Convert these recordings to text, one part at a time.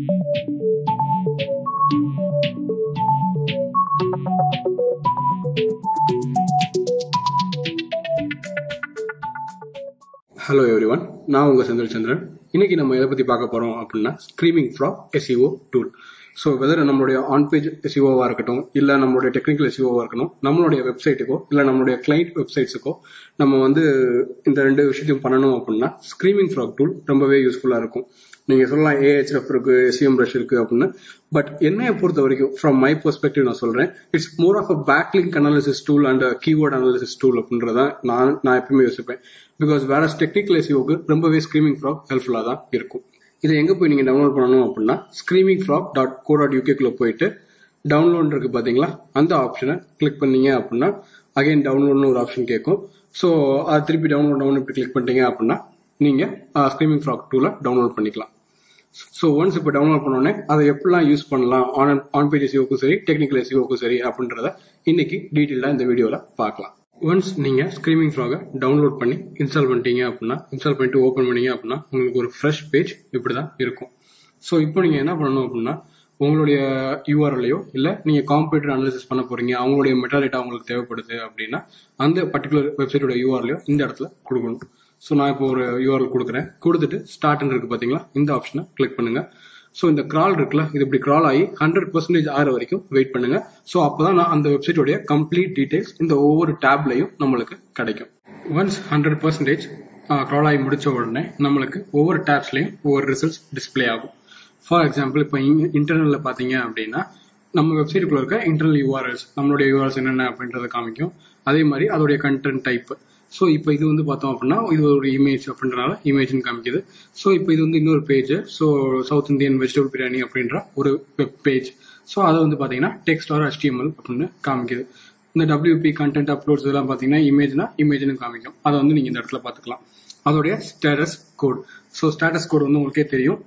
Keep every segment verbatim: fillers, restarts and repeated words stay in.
Hello everyone, நான் உங்க செந்தில் சந்திரன். இன்னைக்கு நம்ம எதை பத்தி பார்க்க போறோம் அப்படின்னா screaming frog SEO tool. So whether நம்மளுடைய ஆன் பேஜ் எஸ்இஓவா இருக்கட்டும், இல்ல நம்மளுடைய டெக்னிக்கல் எஸ்இஓவா இருக்கணும், நம்மளுடைய வெப்சைட்டுக்கோ இல்ல நம்மளுடைய கிளைண்ட் வெப்சைட்ஸுக்கோ நம்ம வந்து இந்த ரெண்டு விஷயத்தையும் பண்ணணும் அப்படின்னா ஸ்க்ரீமிங் ஃப்ராக் டூல் ரொம்பவே யூஸ்ஃபுல்லா இருக்கும். நீங்க சொல்லலாம் ஏஹெச்எஃப் இருக்கு, எஸ்இஎம் பிரஷ் இருக்கு அப்படின்னு. பட் என்னைய பொறுத்த வரைக்கும் ஃப்ரம் மை பெர்ஸ்பெக்டிவ் நான் சொல்றேன், it's more of a backlink analysis tool and keyword analysis tool அப்படின்றதான் நான் நான் எப்பவுமே யோசிப்பேன். பிகாஸ் வேற டெக்னிக்கல் எஸ்இஓக்கு ரொம்பவே ஸ்க்ரீமிங் ஃப்ராக் ஹெல்ப்ஃபுல்லா தான் இருக்கும். இதை எங்க போய் நீங்க டவுன்லோட் பண்ணணும் அப்படின்னா screaming frog dot co dot யூகேக்குள்ள போயிட்டு டவுன்லோட் இருக்கு பாத்தீங்களா, அந்த ஆப்ஷனை கிளிக் பண்ணீங்க அப்படின்னா அகைன் டவுன்லோட்னு ஒரு ஆப்ஷன் கேட்கும். ஸோ அதை திருப்பி டவுன்லோட் டவுன் இப்படி கிளிக் பண்ணிட்டீங்க அப்படின்னா நீங்க ஸ்க்ரீமிங் ஃப்ராக் டூலை டவுன்லோட் பண்ணிக்கலாம். ஸோ ஒன்ஸ் இப்போ டவுன்லோட் பண்ணோடனே அதை எப்படிலாம் யூஸ் பண்ணலாம் ஆன் ஆன் பேஜ் எஸ்இஓக்கும் சரி டெக்னிக்கல் எஸ்இஓக்கும் சரி அப்படின்றத இன்னைக்கு டீட்டெயிலாக இந்த வீடியோவில் பார்க்கலாம். ஒன்ஸ் நீங்க ஸ்க்ரீமிங் ஃப்ராகை டவுன்லோட் பண்ணி இன்ஸ்டால் பண்ணிட்டீங்க அப்படின்னா இன்ஸ்டால் பண்ணிட்டு ஓப்பன் பண்ணீங்க அப்படின்னா உங்களுக்கு ஒரு ஃப்ரெஷ் பேஜ் இப்படிதான் இருக்கும். ஸோ இப்போ நீங்க என்ன பண்ணணும் அப்படின்னா உங்களுடைய யூஆர்எல்லையோ இல்ல நீங்க காம்படிட்டர் அனாலிசிஸ் பண்ண போறீங்க, அவங்களுடைய மெட்டாடேட்டா உங்களுக்கு தேவைப்படுது அப்படின்னா அந்த பர்டிகுலர் வெப்சைட்டோட யூஆர்எல்லையோ இந்த இடத்துல கொடுக்கணும். ஸோ நான் இப்போ ஒரு யூஆர்எல் கொடுக்குறேன். கொடுத்துட்டு ஸ்டார்ட்னு இருக்கு பாத்தீங்களா, இந்த ஆப்ஷனை கிளிக் பண்ணுங்க. ஸோ இந்த கிரால் இருக்குல்ல, இது இப்படி கிரால் ஆகி ஹண்ட்ரட் பர்சன்டேஜ் ஆகிற வரைக்கும் வெயிட் பண்ணுங்க. ஸோ அப்பதான் நான் அந்த வெப்சைட்டோடைய கம்ப்ளீட் டீடைல்ஸ் இந்த ஒவ்வொரு டேப்லையும் நம்மளுக்கு கிடைக்கும். ஒன்ஸ் ஹண்ட்ரட் பர்சன்டேஜ் கிரால் ஆகி முடிச்ச உடனே நம்மளுக்கு ஒவ்வொரு டேப்ஸ்லையும் ஒவ்வொரு ரிசல்ட்ஸ் டிஸ்பிளே ஆகும். ஃபார் எக்ஸாம்பிள் இப்போ இன்டர்னல்ல பாத்தீங்க அப்படின்னா நம்ம வெப்சைட்டுக்குள்ள இருக்க இன்டர்னல் யூஆர்எல்ஸ், நம்மளுடைய யூஆர்எல்ஸ் என்னென்ன அப்படின்றத காமிக்கும். அதே மாதிரி அதோடைய கண்டென்ட் டைப். ஸோ இப்போ இது வந்து பார்த்தோம் அப்படின்னா இது ஒரு இமேஜ் அப்படின்றனால இமேஜ்னு காமிக்குது. ஸோ இப்போ இது வந்து இன்னொரு page. So south Indian vegetable biryani அப்படின்ற ஒரு வெப் பேஜ். ஸோ அதை வந்து பார்த்தீங்கன்னா டெக்ஸ்ட் ஆர் ஹெச்டிஎம்எல் அப்படின்னு காமிக்குது. இந்த டபிள்யூபி கண்டென்ட் அப்லோட்ஸ் இதெல்லாம் பார்த்தீங்கன்னா இமேஜ்னா இமேஜ்னு காமிக்கும். அதை வந்து நீங்கள் இந்த இடத்துல பார்த்துக்கலாம். அதோடைய status code. So status code வந்து உங்களுக்கே தெரியும்.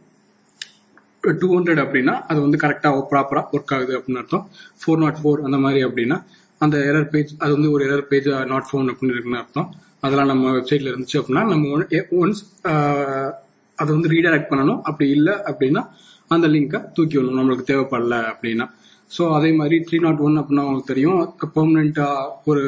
டூ ஹண்ட்ரட் அப்படின்னா அது வந்து கரெக்டாக ப்ராப்பராக ஒர்க் ஆகுது அப்படின்னு அர்த்தம். ஃபோர் நாட் ஃபோர் அந்த மாதிரி அப்படின்னா அந்த எரர் பேஜ் அது வந்து ஒரு எரர் பேஜ் நாட் ஃபவுண்ட் அப்படின்னு இருக்குன்னு அர்த்தம். அதெல்லாம் நம்ம வெப்சைட்ல இருந்துச்சு அப்படின்னா நம்ம ஒன்ஸ் அதை வந்து ரீடைரக்ட் பண்ணணும். அப்படி இல்லை அப்படின்னா அந்த லிங்கை தூக்கி வரணும் நம்மளுக்கு தேவைப்படல அப்படின்னா. ஸோ அதே மாதிரி த்ரீ நாட் ஒன் அப்படின்னா உங்களுக்கு தெரியும், பெர்மனண்டா ஒரு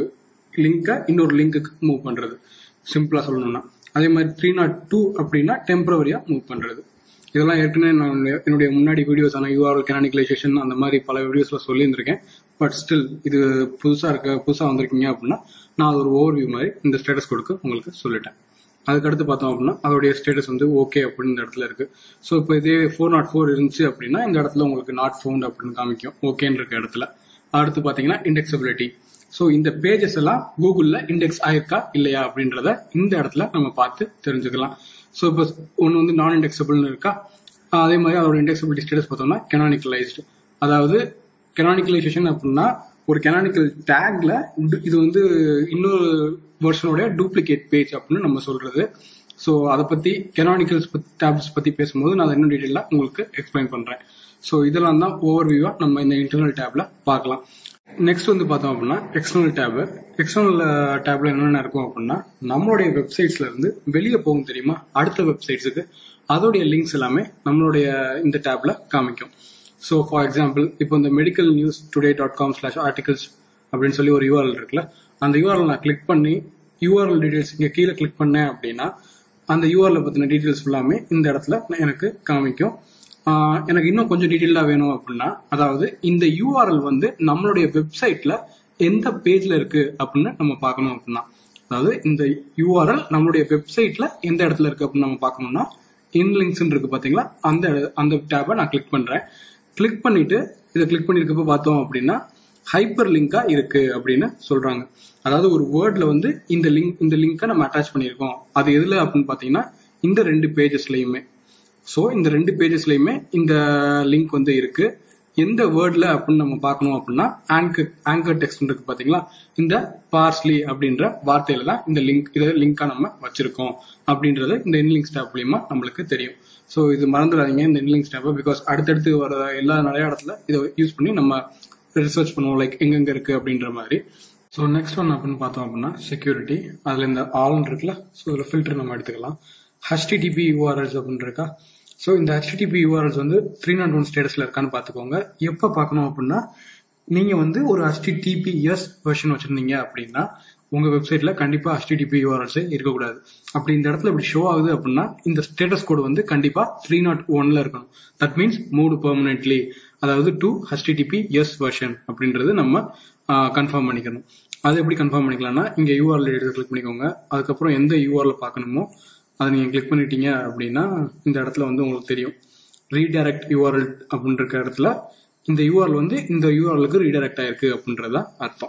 லிங்கை இன்னொரு லிங்க்குக்கு மூவ் பண்றது, சிம்பிளா சொல்லணும்னா. அதே மாதிரி த்ரீ நாட் டூ அப்படின்னா டெம்பரவரியா மூவ் பண்றது. இதெல்லாம் ஏற்கனவே நான் என்னுடைய முன்னாடி வீடியோஸ் ஆன யூஆர்எல் கேனானிகலைசேஷன் அந்த மாதிரி பல வீடியோஸ்ல சொல்லியிருந்திருக்கேன். பட் ஸ்டில் இது புதுசா இருக்க புதுசா வந்திருக்கீங்க அப்படின்னா நான் அது ஒரு ஓவர்வியூ மாதிரி இந்த ஸ்டேட்டஸ் கொடுக்க உங்களுக்கு சொல்லிட்டேன். அதுக்கடுத்து பார்த்தோம் அப்படின்னா அதோடைய ஸ்டேட்டஸ் வந்து ஓகே அப்படின்னு இந்த இடத்துல இருக்கு. ஸோ இப்போ இதே ஃபோர் நாட் ஃபோர் இருந்துச்சு அப்படின்னா இந்த இடத்துல உங்களுக்கு நாட் ஃபவுண்ட் அப்படின்னு காமிக்கும் ஓகேன்னு இருக்க இடத்துல. அடுத்து பாத்தீங்கன்னா இண்டெக்ஸபிலிட்டி. ஸோ இந்த பேஜஸ் எல்லாம் கூகுள்ல இண்டெக்ஸ் ஆயிருக்கா இல்லையா அப்படின்றத இந்த இடத்துல நம்ம பார்த்து தெரிஞ்சுக்கலாம். ஸோ இப்போ ஒன்று வந்து நான் இண்டெக்ஸபிள்னு இருக்கா, அதே மாதிரி அதோட இண்டெக்ஸபிலிட்டி ஸ்டேட்டஸ் பார்த்தோம்னா கெனானிக்கலைஸ்டு. அதாவது கெனானிக்கலைசேஷன் அப்படின்னா ஒரு கெனானிக்கல் டேக்ல இது வந்து இன்னொரு வெர்ஷனோட டூப்ளிகேட் பேஜ் அப்படின்னு நம்ம சொல்றது. ஸோ அதை பத்தி கெனானிக்கல்ஸ் டேப்ஸ் பத்தி பேசும்போது நான் இன்னும் டீட்டெயிலா உங்களுக்கு எக்ஸ்பிளைன் பண்றேன். ஸோ இதெல்லாம் தான் ஓவர்வியூவா நம்ம இந்த இன்டர்னல் டேப்ல பார்க்கலாம். நெக்ஸ்ட் வந்து பார்த்தோம் அப்படின்னா எக்ஸ்டர்னல் டேப். எக்ஸ்டர்னல் டேப்ல என்னென்ன இருக்கும் அப்படின்னா நம்மளுடைய வெப்சைட்ஸ்ல இருந்து வெளியே போகும் தெரியுமா அடுத்த வெப்சைட்ஸுக்கு, அதோடைய லிங்க்ஸ் எல்லாமே நம்மளுடைய இந்த டேப்ல காமிக்கும். ஸோ ஃபார் எக்ஸாம்பிள் இப்போ இந்த medical news today dot com slash articles அப்படின்னு சொல்லி ஒரு யூஆர்எல் இருக்குல்ல, அந்த யூஆர்எல் நான் கிளிக் பண்ணி யூஆர்எல் டீடைல்ஸ் இங்க கீழே கிளிக் பண்ணேன் அப்படின்னா அந்த யூஆர்எல் பத்தின டீடைல்ஸ் ஃபுல்லாமே இந்த இடத்துல எனக்கு காமிக்கும். எனக்கு இன்னும் கொஞ்சம் டீட்டெயிலா வேணும் அப்படின்னா, அதாவது இந்த யூஆர்எல் வந்து நம்மளுடைய வெப்சைட்ல எந்த பேஜ்ல இருக்கு அப்படின்னு நம்ம பார்க்கணும் அப்படின்னா, அதாவது இந்த யூஆர்எல் நம்மளுடைய வெப்சைட்ல எந்த இடத்துல இருக்கு அப்படின்னு நம்ம பார்க்கணும்னா இன் லிங்க்ஸ் இருக்கு பாத்தீங்களா, அந்த அந்த டேபை நான் கிளிக் பண்றேன். கிளிக் பண்ணிட்டு இதை கிளிக் பண்ணிருக்கப்ப பார்த்தோம் அப்படின்னா ஹைப்பர் லிங்கா இருக்கு அப்படின்னு சொல்றாங்க. அதாவது ஒரு வேர்ட்ல வந்து இந்த லிங்க் இந்த லிங்கை நம்ம அட்டாச் பண்ணிருக்கோம். அது எதுல அப்படின்னு பாத்தீங்கன்னா இந்த ரெண்டு பேஜஸ்லயுமே. ஸோ இந்த ரெண்டு பேஜஸ்லயுமே இந்த லிங்க் வந்து இருக்கு. எந்த வேர்ட்ல அப்படின்னு நம்ம பார்க்கணும் அப்படின்னா ஆங்கர் ஆங்கர் டெக்ஸ்ட் இருக்கு பாத்தீங்களா, இந்த பார்ஸ்லி அப்படின்ற வார்த்தையில தான் இந்த லிங்க் இதை லிங்கா நம்ம வச்சிருக்கோம் அப்படின்றது இந்த இன்லிங்க்ஸ் டேப் மூலியமா நம்மளுக்கு தெரியும். ஸோ இது மறந்துடாதீங்க இந்த இன்லிங்க்ஸ் டேப், பிகாஸ் அடுத்தடுத்து வர எல்லா நிறைய இடத்துல இதை யூஸ் பண்ணி நம்ம ரிசர்ச் பண்ணுவோம் லைக் எங்கெங்க இருக்கு அப்படின்ற மாதிரி. ஸோ நெக்ஸ்ட் ஒன் அப்படின்னு பார்த்தோம் அப்படின்னா செக்யூரிட்டி. அதுல இந்த ஆல் இருக்குல்ல, ஸோ இதுல ஃபில்டர் நம்ம எடுத்துக்கலாம். ஹெச்டிடிபி யூஆர்எல்ஸ் அப்படின்னு இருக்கா, ஸோ இந்த ஹெச்டிடிபி யூஆர்எல்ஸ் வந்து த்ரீ நாட் ஒன் ஸ்டேட்டஸ்ல இருக்கான்னு பார்த்துக்கோங்க. எப்போ பார்க்கணும் அப்படின்னா, நீங்க வந்து ஒரு ஹெச்டிடிபிஎஸ் வெர்ஷன் வச்சிருந்தீங்க அப்படின்னா உங்க வெப்சைட்ல கண்டிப்பா ஹெச்டிடிபி யூஆர்எல்ஸ் இருக்கக்கூடாது. அப்படி இந்த இடத்துல இப்படி ஷோ ஆகுது அப்படின்னா இந்த ஸ்டேட்டஸ் கோடு வந்து கண்டிப்பா த்ரீ நாட் ஒன்ல இருக்கணும். தட் மீன்ஸ் மூடு பெர்மனன்ட்லி, அதாவது டு ஹெச்டிடிபிஎஸ் வெர்ஷன் அப்படின்றது நம்ம கன்ஃபார்ம் பண்ணிக்கணும். அது எப்படி கன்ஃபார்ம் பண்ணிக்கலாம்னா, இங்க யூஆர்எல் எடுத்து கிளிக் பண்ணிக்கோங்க. அதுக்கப்புறம் எந்த யூஆர்எல் பார்க்கணுமோ அதை நீங்க கிளிக் பண்ணிட்டீங்க அப்படின்னா இந்த இடத்துல வந்து உங்களுக்கு தெரியும் ரீடைரக்ட் யூஆர்எல் அப்படின்ற இடத்துல இந்த யூஆர்எல் வந்து இந்த யூஆர்எலுக்கு ரீடைரக்ட் ஆயிருக்கு அப்படின்றத அர்த்தம்.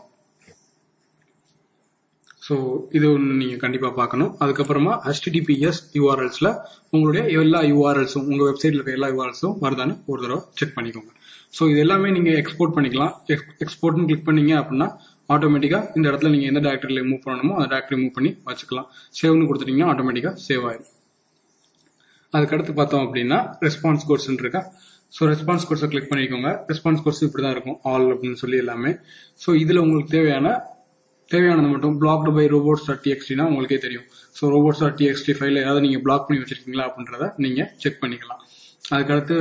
ஸோ இது ஒன்று நீங்க கண்டிப்பா பார்க்கணும். அதுக்கப்புறமா ஹெச்டிடிபிஎஸ் யூஆர்எல்ஸ்ல உங்களுடைய எல்லா யூஆர்எல்ஸும் உங்க வெப்சைட்ல இருக்க எல்லா யூஆர்எல்ஸும் வருதான்னு ஒரு தடவை செக் பண்ணிக்கோங்க. ஸோ இது எல்லாமே நீங்க எக்ஸ்போர்ட் பண்ணிக்கலாம். எக்ஸ்போர்ட்னு கிளிக் பண்ணீங்க அப்படின்னா ஆட்டோமேட்டிக்கா இந்த இடத்துல நீங்க எந்த டைரக்டரியில மூவ் பண்ணணுமோ அந்த டைரக்டரி மூவ் பண்ணி வச்சுக்கலாம். சேவ்னு கொடுத்துட்டீங்கன்னா ஆட்டோமேட்டிக்கா சேவ் ஆயிடும். அதுக்கடுத்து பார்த்தோம் அப்படின்னா ரெஸ்பான்ஸ் கோர்ஸ் இருக்கா. ஸோ ரெஸ்பான்ஸ் கோர்ஸை கிளிக் பண்ணிக்கோங்க. ரெஸ்பான்ஸ் கோர்ஸ் இப்படிதான் இருக்கும், ஆல் அப்படின்னு சொல்லி எல்லாமே. ஸோ இதுல உங்களுக்கு தேவையான தேவையானது மட்டும் பிளாக்டு பை ரோபோட்ஸ் டாட் டிஎக்ஸ்டினா உங்களுக்கே தெரியும். ஸோ ரோபோட்ஸ் டாட் டிஎக்ஸ்டி ஃபைல ஏதாவது நீங்க பிளாக் பண்ணி வச்சிருக்கீங்களா அப்படின்றத நீங்க செக் பண்ணிக்கலாம். அதுக்கடுத்து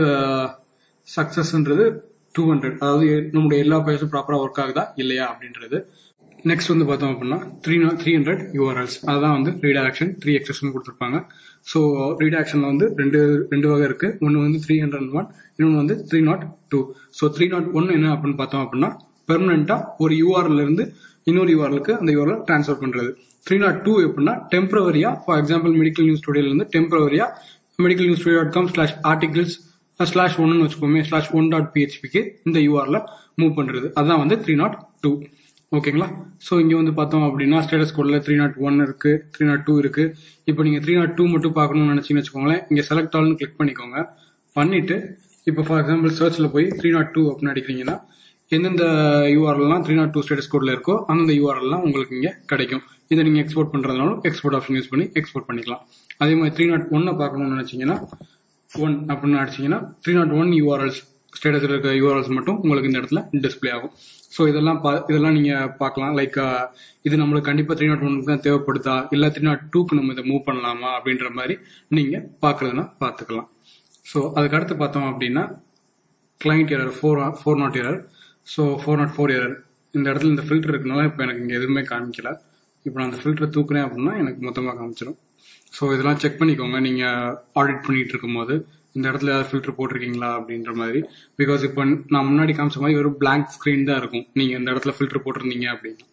சக்சஸ்ன்றது டூ ஹண்ட்ரட், அதாவது நம்மளுடைய எல்லா பேஜும் ப்ராப்பரா ஒர்க் ஆகுதா இல்லையா அப்படின்றது. நெக்ஸ்ட் வந்து பார்த்தோம் அப்படின்னா த்ரீ த்ரீ ஹண்ட்ரட் யூஆர்எல்ஸ், அதான் வந்து ரீடைரக்ஷன் த்ரீ எக்ஸஸ்ன்னு கொடுத்துருப்பாங்க. ஸோ ரீடைரக்ஷன்ல வந்து ரெண்டு ரெண்டு வகை இருக்கு. ஒன்று வந்து த்ரீ ஹண்ட்ரட் ஒன், இன்னொன்று வந்து three not two. So three not one என்ன அப்படின்னு பார்த்தோம் அப்படின்னா பெர்மனண்டா ஒரு யூஆர்எல் இருந்து இன்னொரு யூஆர்எலுக்கு அந்த யூஆர்எல் டிரான்ஸ்ஃபர் பண்றது. த்ரீ நாட் டூ எப்படின்னா டெம்பரவரியா, ஃபார் எக்ஸாம்பிள் மெடிக்கல் நியூஸ் ஸ்டுடியோல இருந்து டெம்பரவரியா medical news studio dot com slash articles slash ஒன்னு வச்சுக்கோமே ஸ்லாஷ் ஒன் டாட் பிஹெச்பிக்கு இந்த யூஆர்ல மூவ் பண்றது. அதான் வந்து த்ரீ நாட் டூ. ஓகேங்களா. ஸோ இங்க வந்து பார்த்தோம் அப்படின்னா ஸ்டேட்டஸ் கோட்ல த்ரீ நாட் ஒன் இருக்கு, த்ரீ நாட் டூ இருக்கு. இப்போ நீங்க த்ரீ நாட் டூ மட்டும் பார்க்கணும்னு நினைச்சீங்கன்னு வச்சுக்கோங்களேன், இங்க செலக்ட் ஆல்னு கிளிக் பண்ணிக்கோங்க. பண்ணிட்டு இப்போ ஃபார் எக்ஸாம்பிள் சர்ச்ல போய் த்ரீ நாட் டூ அப்படின்னு அடிக்கிறீங்கன்னா எந்தெந்த யூஆர்எல்லாம் த்ரீ நாட் டூ ஸ்டேட்டஸ் கோட்ல இருக்கோ அந்தந்த யூஆர்எல்லாம் உங்களுக்கு இங்க கிடைக்கும். இதை நீங்க எக்ஸ்போர்ட் பண்றதுனாலும் எக்ஸ்போர்ட் ஆப்ஷன் யூஸ் பண்ணி எக்ஸ்போர்ட் பண்ணிக்கலாம். அதே மாதிரி த்ரீ நாட் ஒன்னை பார்க்கணும்னு நினைச்சீங்கன்னா ஒன் அப்படின்னு அடிச்சீங்கன்னா த்ரீ நாட் ஒன் யூஆர்எல்ஸ் ஸ்டேட்டஸ்ல இருக்க யூஆர்எல்ஸ் மட்டும் உங்களுக்கு இந்த இடத்துல டிஸ்பிளே ஆகும். ஸோ இதெல்லாம் இதெல்லாம் நீங்க பார்க்கலாம். லைக் இது நம்மளுக்கு கண்டிப்பா த்ரீ நாட் ஒனுக்கு தான் தேவைப்படுதா இல்ல த்ரீ நாட் டூக்கு நம்ம இதை மூவ் பண்ணலாமா அப்படின்ற மாதிரி நீங்க பாக்குறதுன்னா பாத்துக்கலாம். ஸோ அதுக்கு அடுத்து பார்த்தோம் அப்படின்னா client error four four not error. So four not four error இந்த இடத்துல இந்த ஃபில்டர் இருக்கனால இப்போ எனக்கு இங்கே எதுவுமே காமிக்கல. இப்போ நான் அந்த ஃபில்டரை தூக்குறேன் அப்படின்னா எனக்கு மொத்தமாக காமிச்சிடும். ஸோ இதெல்லாம் செக் பண்ணிக்கோங்க நீங்க ஆடிட் பண்ணிட்டு இருக்கும் போது இந்த இடத்துல ஏதாவது ஃபில்டர் போட்டிருக்கீங்களா அப்படின்ற மாதிரி. பிகாஸ் இப்போ நான் முன்னாடி காமிச்ச மாதிரி ஒரு பிளாங்க் ஸ்கிரீன் தான் இருக்கும் நீங்க இந்த இடத்துல ஃபில்டர் போட்டிருந்தீங்க அப்படின்னா.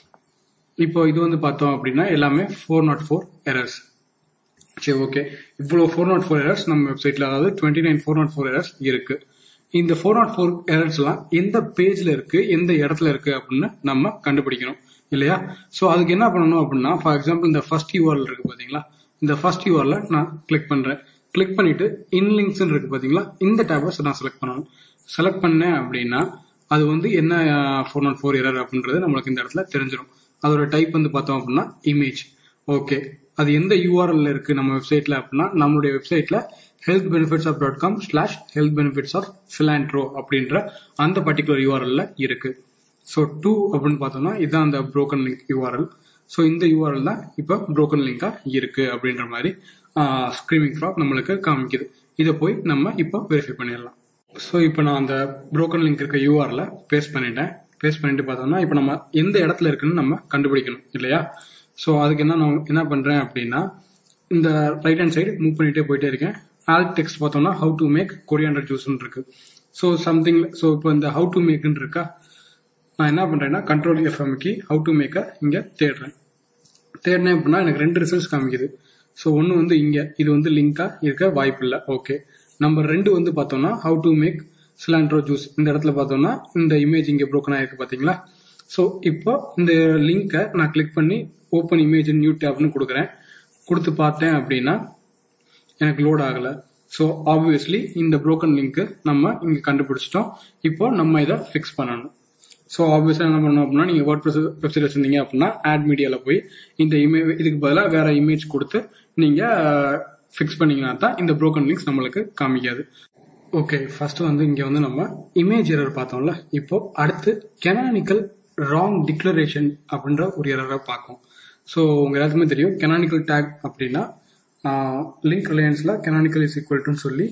இப்போ இது வந்து பார்த்தோம் அப்படின்னா எல்லாமே ஃபோர் நாட் ஃபோர் எரர்ஸ். சரி, ஓகே. இவ்வளோ ஃபோர் நாட் ஃபோர் எரர்ஸ் நம்ம வெப்சைட்ல, அதாவது twenty nine four not four errors இருக்கு. இந்த ஃபோர் நாட் ஃபோர் எரர்ஸ் எல்லாம் எந்த பேஜ்ல இருக்கு எந்த இடத்துல இருக்கு அப்படின்னு நம்ம கண்டுபிடிக்கணும் இல்லையா. ஸோ அதுக்கு என்ன பண்ணணும் அப்படின்னா, ஃபார் எக்ஸாம்பிள் இந்த ஃபர்ஸ்ட் யூஆர்எல் இருக்கு பாத்தீங்களா, இந்த ஃபர்ஸ்ட் யூஆர்எல் நான் கிளிக் பண்றேன். கிளிக் பண்ணிட்டு இன்லிங்க்ஸ் இருக்கு பாத்தீங்களா, இந்த டேபை நான் செலக்ட் பண்ணணும். செலக்ட் பண்ணேன் அப்படின்னா அது வந்து என்ன ஃபோர் நாட் ஃபோர் எரர் அப்படின்றது நம்மளுக்கு இந்த இடத்துல தெரிஞ்சிடும். அதோட டைப் வந்து பார்த்தோம் அப்படின்னா இமேஜ். ஓகே, அது எந்த யூஆர்எல் இருக்கு நம்ம வெப்சைட்ல அப்படின்னா நம்மளுடைய வெப்சைட்ல health benefits of dot com slash health benefits of cilantro அப்படின்ற அந்த பர்டிகுலர் யூஆர்எல்ல இருக்கு. ஸோ டூ அப்படின்னு பார்த்தோம்னா இதுதான் அந்த புரோக்கன் லிங்க் யூஆர்எல். ஸோ இந்த யூஆர்எல் தான் இப்போ புரோக்கன் லிங்கா இருக்கு அப்படின்ற மாதிரி ஸ்க்ரீமிங் ஃப்ராக் நம்மளுக்கு காமிக்குது. இதை போய் நம்ம இப்போ வெரிஃபை பண்ணிடலாம். ஸோ இப்போ நான் அந்த புரோக்கன் லிங்க் இருக்க யூஆர்எல்ல பேஸ்ட் பண்ணிட்டேன். பேஸ்ட் பண்ணிட்டு பார்த்தோம்னா இப்போ நம்ம எந்த இடத்துல இருக்குன்னு நம்ம கண்டுபிடிக்கணும் இல்லையா. ஸோ அதுக்கு என்ன நான் என்ன பண்றேன் அப்படின்னா இந்த ரைட் ஹேண்ட் சைடு மூவ் பண்ணிட்டே போயிட்டே இருக்கேன். ஆல்ட் டெக்ஸ்ட் பார்த்தோம்னா ஹவு டு மேக் கொரியாண்டர் ஜூஸ்ன்னு இருக்கு. ஸோ சம்திங் ஸோ இப்போ இந்த ஹவு டு மேக்னு இருக்கா, நான் என்ன பண்றேன்னா கண்ட்ரோல் எஃப்எம்க்கு ஹவு டு மேக்க இங்க தேடுறேன். தேடினேன் அப்படின்னா எனக்கு ரெண்டு ரிசல்ட்ஸ் காமிக்குது. ஸோ ஒன்று வந்து இங்க இது வந்து லிங்கா இருக்க வாய்ப்பு இல்லை. ஓகே, நம்பர் ரெண்டு வந்து பார்த்தோம்னா how to make cilantro juice இந்த இடத்துல பார்த்தோம்னா இந்த இமேஜ் இங்க புரோக்கன் ஆயிருக்கு பாத்தீங்களா. ஸோ இப்போ இந்த லிங்கை நான் கிளிக் பண்ணி ஓப்பன் இமேஜ் நியூ டேப்னு கொடுக்குறேன். கொடுத்து பார்த்தேன் அப்படின்னா எனக்கு லோட் ஆகல. ஸோ ஆப்வியஸ்லி இந்த புரோக்கன் லிங்க் நம்ம இங்க கண்டுபிடிச்சிட்டோம். இப்போ நம்ம இதை ஃபிக்ஸ் பண்ணணும். ஸோ ஆப்வியஸா என்ன பண்ணணும் அப்படின்னா நீங்க வேர்ட்பிரஸ் வெப்சைட் வச்சிருந்தீங்க அப்படின்னா ஆட் மீடியால போய் இந்த இமேஜ் இதுக்கு பதிலாக வேற இமேஜ் கொடுத்து நீங்க ஃபிக்ஸ் பண்ணீங்கன்னா தான் இந்த புரோக்கன் லிங்க்ஸ் நம்மளுக்கு காமிக்காது. ஓகே, ஃபர்ஸ்ட் வந்து இங்க வந்து நம்ம இமேஜ் எரர் பார்த்தோம்ல. இப்போ அடுத்து கெனானிக்கல் ராங் டிக்ளரேஷன் அப்படின்ற ஒரு எரரை பார்க்கும். ஸோ உங்க எல்லாத்துக்குமே தெரியும் கெனானிக்கல் டேக் அப்படின்னா லிங்க் ரிலையன்ஸ்ல கெனானிக்கல் இஸ் ஈக்குவல் டுன்னு சொல்லி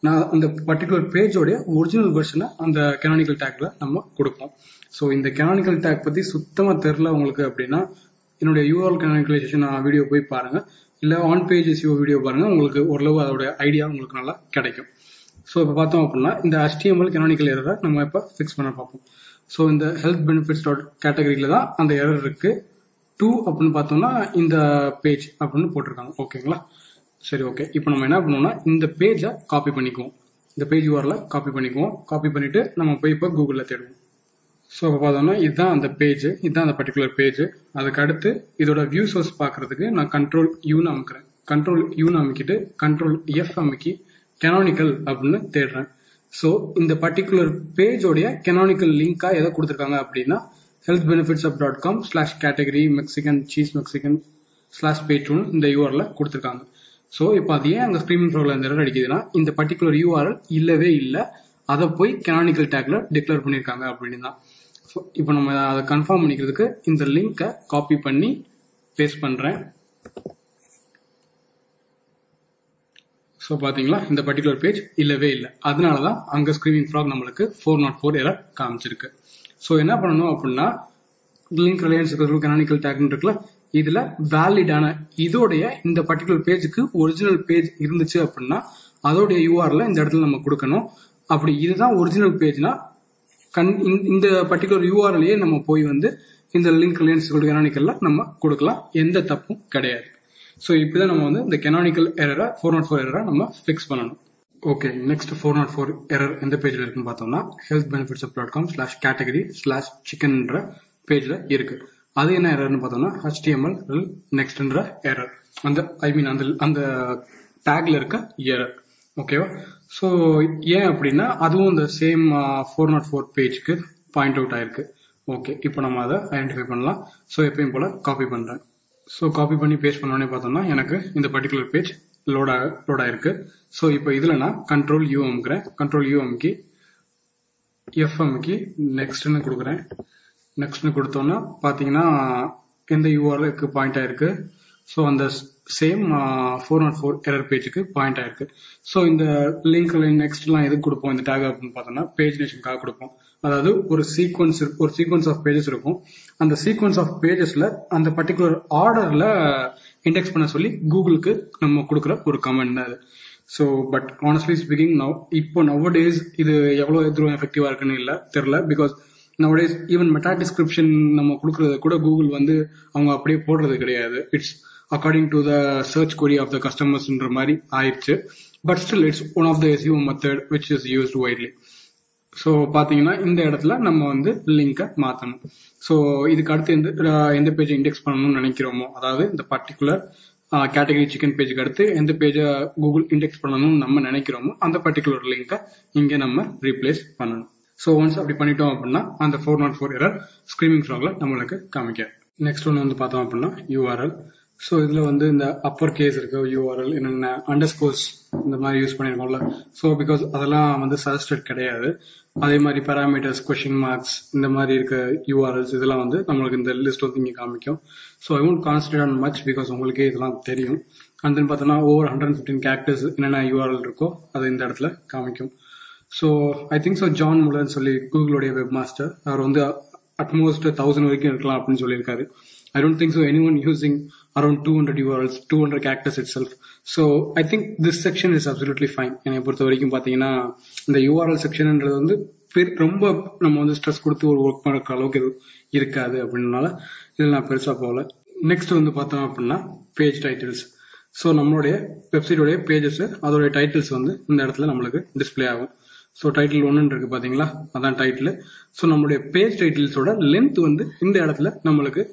நான் அந்த பர்டிகுலர் பேஜோடைய ஒரிஜினல் வெர்ஷனை அந்த கெனானிக்கல் டேக்ல நம்ம கொடுப்போம். ஸோ இந்த கெனானிக்கல் டேக் பத்தி சுத்தமா தெரியல உங்களுக்கு அப்படின்னா என்னுடைய யூஆர்எல் கெனானிக்கலைசேஷன் வீடியோ போய் பாருங்க, இல்ல ஆன் பேஜ் எஸ்இஓ வீடியோ பாருங்க, உங்களுக்கு ஓரளவு அதோட ஐடியா உங்களுக்கு நல்லா கிடைக்கும். ஸோ இப்போ பார்த்தோம் அப்படின்னா இந்த ஹெச்டிஎம்எல் கெனானிக்கல் எரரை நம்ம இப்போ ஃபிக்ஸ் பண்ண பார்ப்போம். ஸோ இந்த ஹெல்த் பெனிஃபிட்ஸ் டாட் கேட்டகரியில தான் அந்த எரர் இருக்கு. டூ அப்படின்னு பார்த்தோம்னா இந்த பேஜ் அப்படின்னு போட்டிருக்காங்க. ஓகேங்களா, சரி ஓகே. இப்போ நம்ம என்ன பண்ணுவோம்னா இந்த பேஜை காப்பி பண்ணிக்குவோம், இந்த பேஜ் யூஆர்எல் காப்பி பண்ணிக்குவோம். காப்பி பண்ணிட்டு நம்ம போய் இப்போ கூகுளில் தேடுவோம். ஸோ இப்போ பார்த்தோம்னா இதுதான் அந்த பேஜ், இதுதான் அந்த பர்டிகுலர் பேஜ். அதுக்கு அடுத்து இதோட வியூ சோர்ஸ் பார்க்கறதுக்கு நான் கண்ட்ரோல் யூன்னு அமுக்கிறேன். கண்ட்ரோல் யூன்னு அமுக்கிட்டு கண்ட்ரோல் எஃப் அமுக்கி கெனானிக்கல் அப்படின்னு தேடுறேன். ஸோ இந்த பர்டிகுலர் பேஜோடைய கெனானிக்கல் லிங்கா எதை கொடுத்துருக்காங்க அப்படின்னா health benefits app dot com slash category Mexican cheese Mexican slash page ஒன்று இந்த யூஆர்எல் கொடுத்துருக்காங்க. ஸோ இப்போ அது ஏன் அங்கே ஸ்க்ரீமிங் ப்ரோவில் இந்த எரர் அடிக்குதுன்னா இந்த பர்டிகுலர் யூஆர்எல் இல்லவே இல்லை, அதை போய் கெனானிக்கல் டேக்ல டிக்ளேர் பண்ணியிருக்காங்க அப்படின்னு தான். ஸோ இப்போ நம்ம அதை கன்ஃபார்ம் பண்ணிக்கிறதுக்கு இந்த லிங்கை காப்பி பண்ணி பேஸ்ட் பண்றேன். ஸோ பாத்தீங்களா இந்த பர்டிகுலர் பேஜ் இல்லவே இல்லை, அதனாலதான் அங்க ஸ்க்ரீமிங் ஃப்ராக் நம்மளுக்கு ஃபோர் நாட் ஃபோர் எரர் காமிச்சிருக்கு. ஸோ என்ன பண்ணணும் அப்படின்னா லிங்க் ரிலையன்ஸ் கெனானிக்கல் டேக்னு இருக்குல்ல, இதுல வேலிடான இதோடைய இந்த பர்டிகுலர் பேஜுக்கு ஒரிஜினல் பேஜ் இருந்துச்சு அப்படின்னா அதோடைய யூஆர்எல் இந்த இடத்துல நம்ம கொடுக்கணும். அப்படி இதுதான் ஒரிஜினல் பேஜ்னா இந்த பர்டிகுலர் யூஆர்எல்லையே நம்ம போய் வந்து இந்த லிங்க் ரிலையன்ஸ் கெனானிக்கல்ல நம்ம கொடுக்கலாம், எந்த தப்பும் கிடையாது. ஸோ இப்படிதான் நம்ம வந்து இந்த கெனானிக்கல் எரரை ஃபோர் நாட் ஃபோர் எரரை நம்ம ஃபிக்ஸ் பண்ணணும். Okay, next four not four error எந்த பேஜ்ல இருக்குன்னு பார்த்தோம்னா health benefits app dot com slash category slash சிக்கன்ன்ற பேஜ்ல இருக்கு. அது என்ன எரர்னு பார்த்தோம்னா ஹெச்டிஎம்எல் நெக்ஸ்ட்ன்ற எரர், அந்த ஐ மீன் அந்த அந்த டேக்ல இருக்க எரர். ஓகேவா, ஸோ ஏன் அப்படின்னா அதுவும் இந்த சேம் ஃபோர் நாட் ஃபோர் பேஜ்க்கு பாயிண்ட் அவுட் ஆயிருக்கு. ஓகே, இப்போ நம்ம அதை ஐடென்டிஃபை பண்ணலாம். ஸோ எப்பயும் போல காப்பி பண்றேன். ஸோ காப்பி பண்ணி பேஸ்ட் பண்ணோடனே பார்த்தோம்னா எனக்கு இந்த பர்டிகுலர் பேஜ் லோட் லோட் ஆயிருக்கு. ஸோ இப்போ இதுல நான் கண்ட்ரோல் யூ அமுக்கிறேன். கண்ட்ரோல் யூ அமுக்கி எஃப் அமுக்கி நெக்ஸ்ட்னு கொடுக்குறேன். நெக்ஸ்ட்னு கொடுத்தோம்னா பாத்தீங்கன்னா எந்த யூஆர்எலுக்கு பாயிண்ட் ஆயிருக்கு. ஸோ அந்த same four not four error பேஜுக்கு பாயிண்ட் ஆயிருக்கு. ஸோ இந்த லிங்க் நெக்ஸ்ட் எல்லாம் எதுக்கு கொடுப்போம் இந்த டேக் அப்படின்னு பார்த்தோம்னா பேஜ் நேஷனுக்காக கொடுப்போம். அதாவது ஒரு சீக்வன்ஸ் ஒரு சீக்வன்ஸ் ஆஃப் பேஜஸ் இருக்கும். அந்த சீக்வன்ஸ் ஆஃப் பேஜஸ்ல அந்த பர்டிகுலர் ஆர்டர்ல இண்டெக்ஸ் பண்ண சொல்லி கூகுளுக்கு நம்ம கொடுக்குற ஒரு கமெண்ட் தான் அது. So but honestly speaking now இப்போ நவ் டேஸ் இது எவ்வளவு எதிரும் எஃபெக்டிவா இருக்குன்னு இல்லை தெரியல. Because nowadays even meta description நம்ம கொடுக்கறது கூட கூகுள் வந்து அவங்க அப்படியே போடுறது கிடையாது. It's according to the search query of the கஸ்டமர்ஸ்ன்ற மாதிரி ஆயிடுச்சு. But still it's one of the SEO method which is used widely. So பாத்தீங்கன்னா இந்த இடத்துல நம்ம வந்து லிங்கை மாத்தணும். ஸோ இதுக்கு அடுத்து எந்த எந்த பேஜை இண்டெக்ஸ் பண்ணணும்னு நினைக்கிறோமோ, அதாவது இந்த பர்டிகுலர் கேட்டகரி சிக்கன் பேஜுக்கு அடுத்து எந்த பேஜை கூகுள் இண்டெக்ஸ் பண்ணணும்னு நம்ம நினைக்கிறோமோ அந்த பர்டிகுலர் லிங்கை இங்க நம்ம ரீப்ளேஸ் பண்ணணும். ஸோ ஒன்ஸ் அப்படி பண்ணிட்டோம் அப்படின்னா அந்த four not four error screaming ஃப்ராக்ல நம்மளுக்கு காமிக்க. நெக்ஸ்ட் ஒன்று வந்து பார்த்தோம் அப்படின்னா யூஆர்எல். ஸோ இதுல வந்து இந்த அப்பர் கேஸ் இருக்கு யூஆர்எல், என்னென்ன அண்டர்ஸ்கோர்ஸ் இந்த மாதிரி யூஸ் பண்ணிருக்கோம்ல. ஸோ பிகாஸ் அதெல்லாம் வந்து சஜஸ்டட் கிடையாது. அதே மாதிரி பேராமீட்டர்ஸ், கொஸ்டின் மார்க்ஸ் இந்த மாதிரி இருக்க யூஆர்எல்ஸ் இதெல்லாம் வந்து நம்மளுக்கு இந்த லிஸ்ட் வந்து இங்கே காமிக்கும். So I won't concentrate on much because உங்களுக்கே இதெல்லாம் தெரியும். அண்ட் தென் பார்த்தோன்னா ஓவர் ஹண்ட்ரட் ஃபிஃப்டின் கேரக்டர்ஸ் என்னென்ன யூஆர்எல் இருக்கோ அதை இந்த இடத்துல காமிக்கும். So I think so John முல்லர்னு சொல்லி கூகுளுடைய வெப் மாஸ்டர், அவர் வந்து அட்மோஸ்ட் தௌசண்ட் வரைக்கும் இருக்கலாம் அப்படின்னு சொல்லியிருக்காரு. I don't think so anyone using around two hundred U R Ls, two hundred characters itself. So I think this section is absolutely fine. என்னை பொறுத்த வரைக்கும் பாத்தீங்கன்னா இந்த யூஆர்எல் செக்ஷன்ன்றது வந்து ரொம்ப நம்ம வந்து ஸ்ட்ரெஸ் கொடுத்து ஒரு ஒர்க் பண்ற அளவுக்கு இருக்காது அப்படின்னால இதில் நான் பெருசா போகல. நெக்ஸ்ட் வந்து பார்த்தோம் அப்படின்னா பேஜ் டைட்டில்ஸ். ஸோ நம்மளுடைய வெப்சைட்டோடைய பேஜஸ் அதோடைய டைட்டில்ஸ் வந்து இந்த இடத்துல நம்மளுக்கு டிஸ்பிளே ஆகும். ஸோ டைட்டில் ஒன்னு இருக்கு பாத்தீங்களா, அதான் டைட்டில். ஸோ நம்மளுடைய பேஜ் டைட்டில்ஸோட லென்த் வந்து இந்த இடத்துல நம்மளுக்கு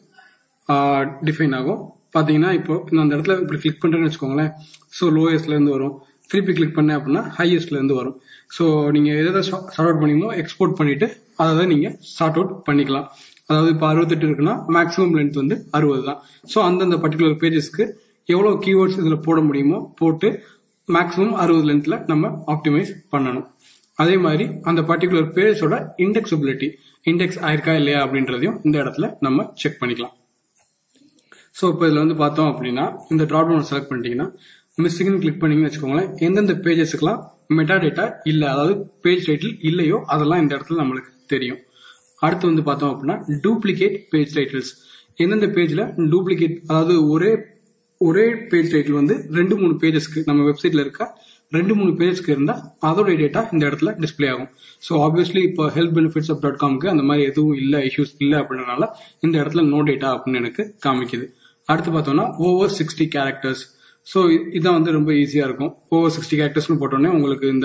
டிஃபைன் ஆகும். பாத்தீங்கன்னா இப்போ நான் அந்த இடத்துல இப்படி கிளிக் பண்றேன்னு வச்சுக்கோங்களேன். ஸோ லோயஸ்ட்ல இருந்து வரும், திருப்பி கிளிக் பண்ணேன் அப்படின்னா ஹையஸ்ட்ல இருந்து வரும். ஸோ நீங்க எதை சார்ட் அவுட் பண்ணிமோ எக்ஸ்போர்ட் பண்ணிட்டு அதை நீங்க சார்ட் அவுட் பண்ணிக்கலாம். அதாவது இப்போ அறுபத்தெட்டு இருக்குன்னா மேக்ஸிமம் லென்த் வந்து அறுபது தான். ஸோ அந்தந்த பர்டிகுலர் பேஜஸ்க்கு எவ்வளவு கீவேர்ட்ஸ் இதுல போட முடியுமோ போட்டு மேக்ஸிமம் அறுபது லென்த்ல நம்ம ஆப்டிமைஸ் பண்ணணும். அதே மாதிரி அந்த பர்டிகுலர் பேஜோட இண்டெக்ஸபிலிட்டி இண்டெக்ஸ் ஆயிருக்கா இல்லையா அப்படின்றதையும் இந்த இடத்துல நம்ம செக் பண்ணிக்கலாம். ஸோ இப்போ இதில் வந்து பார்த்தோம் அப்படின்னா இந்த ட்ராப் டவுன் செலக்ட் பண்ணிட்டீங்கன்னா மிஸ்ஸிங்னு கிளிக் பண்ணீங்கன்னு வச்சுக்கோங்களேன், எந்தெந்த பேஜஸ்க்குலாம் மெட்டா டேட்டா இல்ல, அதாவது பேஜ் டைட்டில் இல்லையோ அதெல்லாம் இந்த இடத்துல நம்மளுக்கு தெரியும். அடுத்து வந்து பார்த்தோம் அப்படின்னா டூப்ளிகேட் பேஜ் டைட்டில்ஸ். எந்தெந்த பேஜ்ல டூப்ளிகேட், அதாவது ஒரே ஒரே பேஜ் டைட்டில் வந்து ரெண்டு மூணு பேஜஸ்க்கு நம்ம வெப்சைட்ல இருக்க ரெண்டு மூணு பேஜஸ்க்கு இருந்தா அதோட டேட்டா இந்த இடத்துல டிஸ்பிளே ஆகும். ஸோ ஆப்வியஸ்லி இப்போ ஹெல்த் பெனிஃபிட்ஸ் ஆஃப் டாட் காம்க்கு அந்த மாதிரி எதுவும் இல்லை, இஷ்யூஸ் இல்லை அப்படின்றனால இந்த இடத்துல நோ டேட்டா அப்படின்னு எனக்கு காமிக்குது. அடுத்து பார்த்தோம்னா ஓவர் சிக்ஸ்டி கேரக்டர்ஸ். ஸோ இதான் வந்து ரொம்ப ஈஸியா இருக்கும். ஓவர் சிக்ஸ்டி கேரக்டர்ஸ்னு போட்டோன்னே உங்களுக்கு இந்த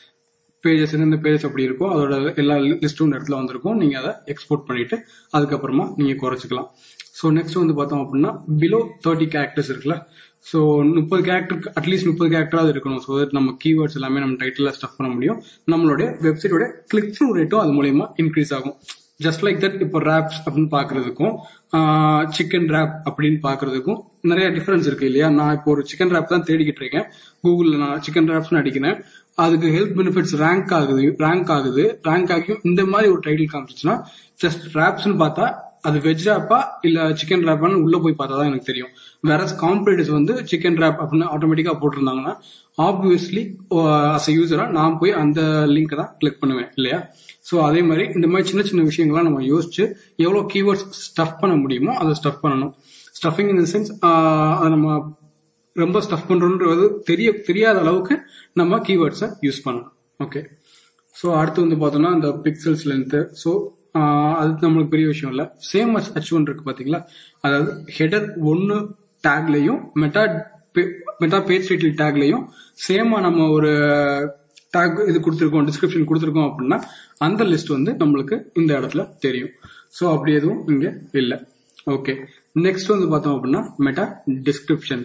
பேஜஸ் இந்த பேஜஸ் அப்படி இருக்கும், அதோட எல்லா லிஸ்டும் இந்த இடத்துல வந்திருக்கும். நீங்க அதை எக்ஸ்போர்ட் பண்ணிட்டு அதுக்கப்புறமா நீங்க குறைச்சிக்கலாம். ஸோ நெக்ஸ்ட் வந்து பார்த்தோம் அப்படின்னா பிலோ தேர்ட்டி கேரக்டர்ஸ் இருக்குல்ல. ஸோ முப்பது கேரக்டர் அட்லீஸ்ட் முப்பது கேரக்டராவது இருக்கணும். ஸோ தட் நம்ம கீவேர்ட்ஸ் எல்லாமே நம்ம டைட்டில் ஸ்டஃப் பண்ண முடியும். நம்மளுடைய வெப்சைட்டோட கிளிக் த்ரூ ரேட்டும் அது மூலயமா இன்க்ரீஸ் ஆகும். ஜஸ்ட் லைக் தட் இப்போ ரேப்ஸ் அப்படின்னு பாக்குறதுக்கும் சிக்கன் ரேப் அப்படின்னு பாக்குறதுக்கும் நிறைய டிஃபரன்ஸ் இருக்கு இல்லையா. நான் இப்போ ஒரு சிக்கன் ரேப் தான் தேடிக்கிட்டு இருக்கேன் கூகுள்ல, நான் சிக்கன் ரேப்ஸ் அடிக்கிறேன், அதுக்கு ஹெல்த் பெனிஃபிட்ஸ் ரேங்க் ஆகுது ரேங்க் ஆகுது ரேங்க் ஆகியும் இந்த மாதிரி ஒரு டைட்டில் காமிச்சிச்சுன்னா ஜஸ்ட் ரேப்ஸ்ன்னு பார்த்தா அது வெஜ் ரேப்பா இல்ல சிக்கன் ரேப்பான்னு உள்ள போய் பார்த்தா தான் எனக்கு தெரியும். வேற காம்படிட்டர்ஸ் வந்து சிக்கன் ரேப் அப்படின்னு ஆட்டோமேட்டிக்கா போட்டிருந்தாங்கன்னா ஆப்வியஸ்லி அஸ் அ யூசரா நான் போய் அந்த லிங்க் தான் கிளிக் பண்ணுவேன் இல்லையா. ஸோ அதே மாதிரி இந்த மாதிரி சின்ன சின்ன விஷயங்கள்லாம் நம்ம யோசிச்சு எவ்வளவு கீவேர்ட்ஸ் ஸ்டஃப் பண்ண முடியுமோ அதை ஸ்டஃப் பண்ணணும். ஸ்டஃபிங் இன் த சென்ஸ் அதை நம்ம ரொம்ப ஸ்டஃப் பண்றோன்றது தெரிய தெரியாத அளவுக்கு நம்ம கீவேர்ட்ஸை யூஸ் பண்ணணும். ஓகே, ஸோ அடுத்து வந்து பார்த்தோம்னா இந்த பிக்சல்ஸ் லென்த். ஸோ அது நம்மளுக்கு பெரிய விஷயம் இல்லை. சேம் அஸ் ஹெச் ஒன் இருக்கு பாத்தீங்களா, அதாவது ஹெடர் ஒன்னு டேக்லையும் மெட்டா மெட்டா பேஜ் டைட்டில் டேக்லையும் சேமா நம்ம ஒரு டேக் இது கொடுத்துருக்கோம், டிஸ்கிரிப்ஷன் கொடுத்துருக்கோம் அப்படின்னா அந்த லிஸ்ட் வந்து நம்மளுக்கு இந்த இடத்துல தெரியும். ஸோ அப்படி எதுவும் இங்க இல்லை. ஓகே, நெக்ஸ்ட் வந்து பார்த்தோம் அப்படின்னா மெட்டா டிஸ்கிரிப்ஷன்.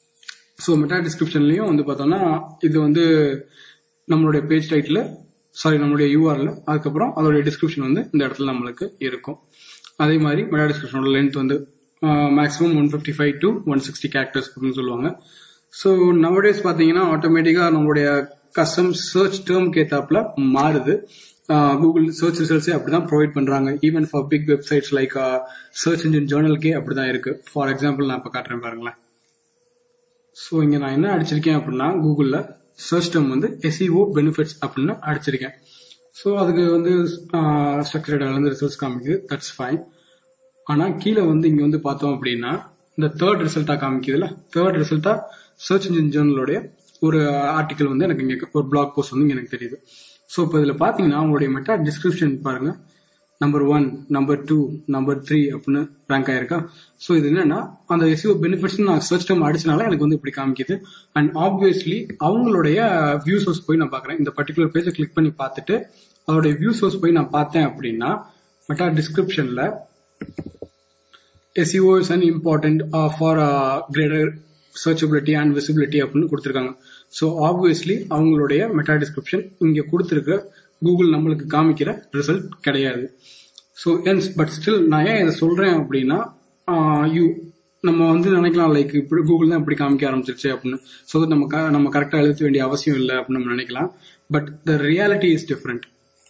ஸோ மெட்டா டிஸ்கிரிப்ஷன்லயும் வந்து பார்த்தோம்னா இது வந்து நம்மளுடைய பேஜ் டைட்டில் சாரி நம்மளுடைய யூஆர்ல, அதுக்கப்புறம் அதோடைய டிஸ்கிரிப்ஷன் வந்து இந்த இடத்துல நம்மளுக்கு இருக்கும். அதே மாதிரி மெட்டா டிஸ்கிரிப்ஷனோட லென்த் வந்து maximum one fifty five to one sixty characters அப்படின்னு சொல்லுவாங்க. ஸோ நவடேஸ் பார்த்தீங்கன்னா ஆட்டோமேட்டிக்கா நம்மளுடைய கஸ்டம் சர்ச் டேர்ம்க்கு ஏத்தாப்புல மாறுது. கூகுள் சர்ச் ரிசல்ட்ஸே அப்படிதான் ப்ரொவைட் பண்றாங்க. Even for big websites like search engine ஜேர்னல்கே அப்படிதான் இருக்கு. ஃபார் எக்ஸாம்பிள் நான் இப்போ காட்டுறேன் பாருங்களேன். ஸோ இங்க நான் என்ன அடிச்சிருக்கேன் அப்படின்னா கூகுள்ல சர்ச் டேர்ம் வந்து எஸ்இஓ பெனிஃபிட்ஸ் அப்படின்னு அடிச்சிருக்கேன். ஸோ அதுக்கு வந்து ஸ்ட்ரக்சர்ட் வந்து ரிசல்ட்ஸ் காமிக்குது, தட்ஸ் ஃபைன். ஆனா கீழே வந்து இங்க வந்து பார்த்தோம் அப்படின்னா இந்த தேர்ட் ரிசல்ட்டா காமிக்குதுல, தேர்ட் ரிசல்ட்டா சர்ச் இன்ஜின் ஜேர்னலோடைய ஒரு ஆர்டிகல் வந்து எனக்கு இங்க ஒரு பிளாக் போஸ்ட் வந்து எனக்கு தெரியுது. ஸோ இப்போ இதுல பாத்தீங்கன்னா உங்களுடைய மெட்டா டிஸ்கிரிப்ஷன் பாருங்க, number one number two number three அப்படின்னு ரேங்க் ஆயிருக்கா. ஸோ இது என்னன்னா அந்த எஸ்இஓ பெனிஃபிட்ஸ் நான் சர்ச் டேர்ம் அடிச்சனால எனக்கு வந்து இப்படி காமிக்குது. அண்ட் ஆப்வியஸ்லி அவங்களுடைய வியூ சோர்ஸ் போய் நான் பாக்குறேன். இந்த பர்டிகுலர் பேஜை கிளிக் பண்ணி பார்த்துட்டு அதோடைய வியூ சோர்ஸ் போய் நான் பார்த்தேன் அப்படின்னா மெட்டா டிஸ்கிரிப்ஷன்ல SEO is an important for greater searchability and visibility அப்படின்னு கொடுத்துருக்காங்க. ஸோ ஆப்வியஸ்லி அவங்களுடைய மெட்டா டிஸ்கிரிப்ஷன் இங்க கொடுத்துருக்க கூகுள் நம்மளுக்கு காமிக்கிற ரிசல்ட் கிடையாது. ஸோ என்ஸ் பட் ஸ்டில் நான் ஏன் இதை சொல்றேன் அப்படின்னா யூ நம்ம வந்து நினைக்கலாம் லைக் இப்படி கூகுள் தான் இப்படி காமிக்க ஆரம்பிச்சிருச்சு அப்படின்னு. ஸோ நம்ம நம்ம கரெக்டாக எழுத வேண்டிய அவசியம் இல்லை அப்படின்னு நம்ம நினைக்கலாம். But the reality is different.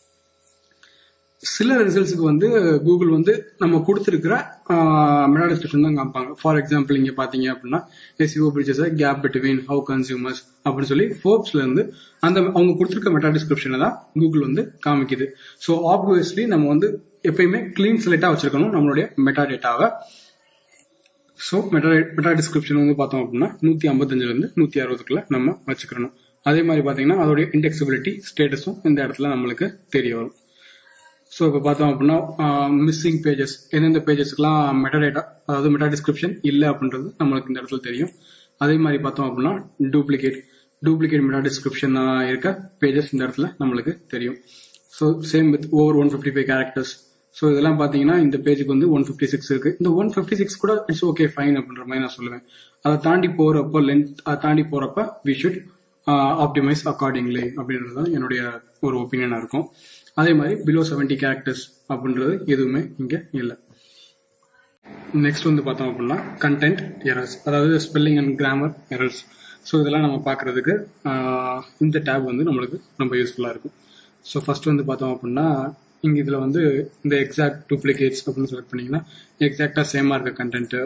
சில ரிசல்ட்ஸுக்கு வந்து கூகுள் வந்து நம்ம கொடுத்துருக்கிற மெட்டா டிஸ்கிரிப்ஷன் தான் காமிப்பாங்க. ஃபார் எக்ஸாம்பிள் இங்க பாத்தீங்க அப்படின்னா SEO bridges gap between how consumers அப்படின்னு சொல்லி ஃபோர்ப்ஸ்ல இருந்து அந்த அவங்க கொடுத்துருக்க மெட்டா டிஸ்கிரிப்ஷனை தான் கூகுள் வந்து காமிக்குது. ஸோ ஆப்வியஸ்லி நம்ம வந்து எப்பயுமே கிளீன் ஸ்லேட்டா வச்சிருக்கணும் நம்மளுடைய மெட்டா டேட்டாவை. ஸோ மெட்டா மெட்டா டிஸ்கிரிப்ஷன் வந்து பார்த்தோம் அப்படின்னா நூத்தி ஐம்பத்தஞ்சுல இருந்து நூத்தி அறுபதுக்குள்ள நம்ம வச்சுக்கணும். அதே மாதிரி பாத்தீங்கன்னா அதோடைய இண்டெக்ஸபிலிட்டி ஸ்டேட்டஸும் இந்த இடத்துல நம்மளுக்கு தெரிய வரும். ஸோ இப்போ பார்த்தோம் அப்படின்னா மிஸ்ஸிங் பேஜஸ், எந்தெந்த பேஜஸ்க்குலாம் மெட்டா டேட்டா அதாவது மெட்டா டிஸ்கிரிப்ஷன் இல்லை அப்படின்றது நம்மளுக்கு இந்த இடத்துல தெரியும். அதே மாதிரி பார்த்தோம் அப்படின்னா டூப்ளிகேட் டூப்ளிகேட் மெட்டா டிஸ்கிரிப்ஷன் இருக்க பேஜஸ் இந்த இடத்துல நம்மளுக்கு தெரியும். So same with over one fifty five characters. So இதெல்லாம் பார்த்தீங்கன்னா இந்த பேஜுக்கு வந்து ஒன் ஃபிஃப்டி சிக்ஸ் இருக்கு. இந்த ஒன் ஃபிஃப்டி சிக்ஸ் கூட இட்ஸ் ஓகே ஃபைன் அப்படின்ற மாதிரி நான் சொல்லுவேன். அதை தாண்டி போறப்ப லென்த் அதை தாண்டி போறப்ப வி ஷுட் ஆப்டிமைஸ் அக்கார்டிங்லி அப்படின்றது தான் என்னுடைய ஒரு ஒப்பீனியனா இருக்கும். அதே மாதிரி பிலோ செவன்டி கேரக்டர்ஸ் அப்படின்றது எதுவுமே இங்க இல்லை. நெக்ஸ்ட் வந்து பார்த்தோம் அப்படின்னா கண்டென்ட் எரர்ஸ், அதாவது spelling and grammar errors. So இதெல்லாம் நம்ம பார்க்கறதுக்கு இந்த டேப் வந்து நம்மளுக்கு ரொம்ப யூஸ்ஃபுல்லா இருக்கும். ஸோ ஃபர்ஸ்ட் வந்து பார்த்தோம் அப்படின்னா இங்க இதுல வந்து இந்த எக்ஸாக்ட் டூப்ளிகேட்ஸ் அப்படின்னு செலக்ட் பண்ணீங்கன்னா எக்ஸாக்டா சேமா இருக்க கண்டென்ட்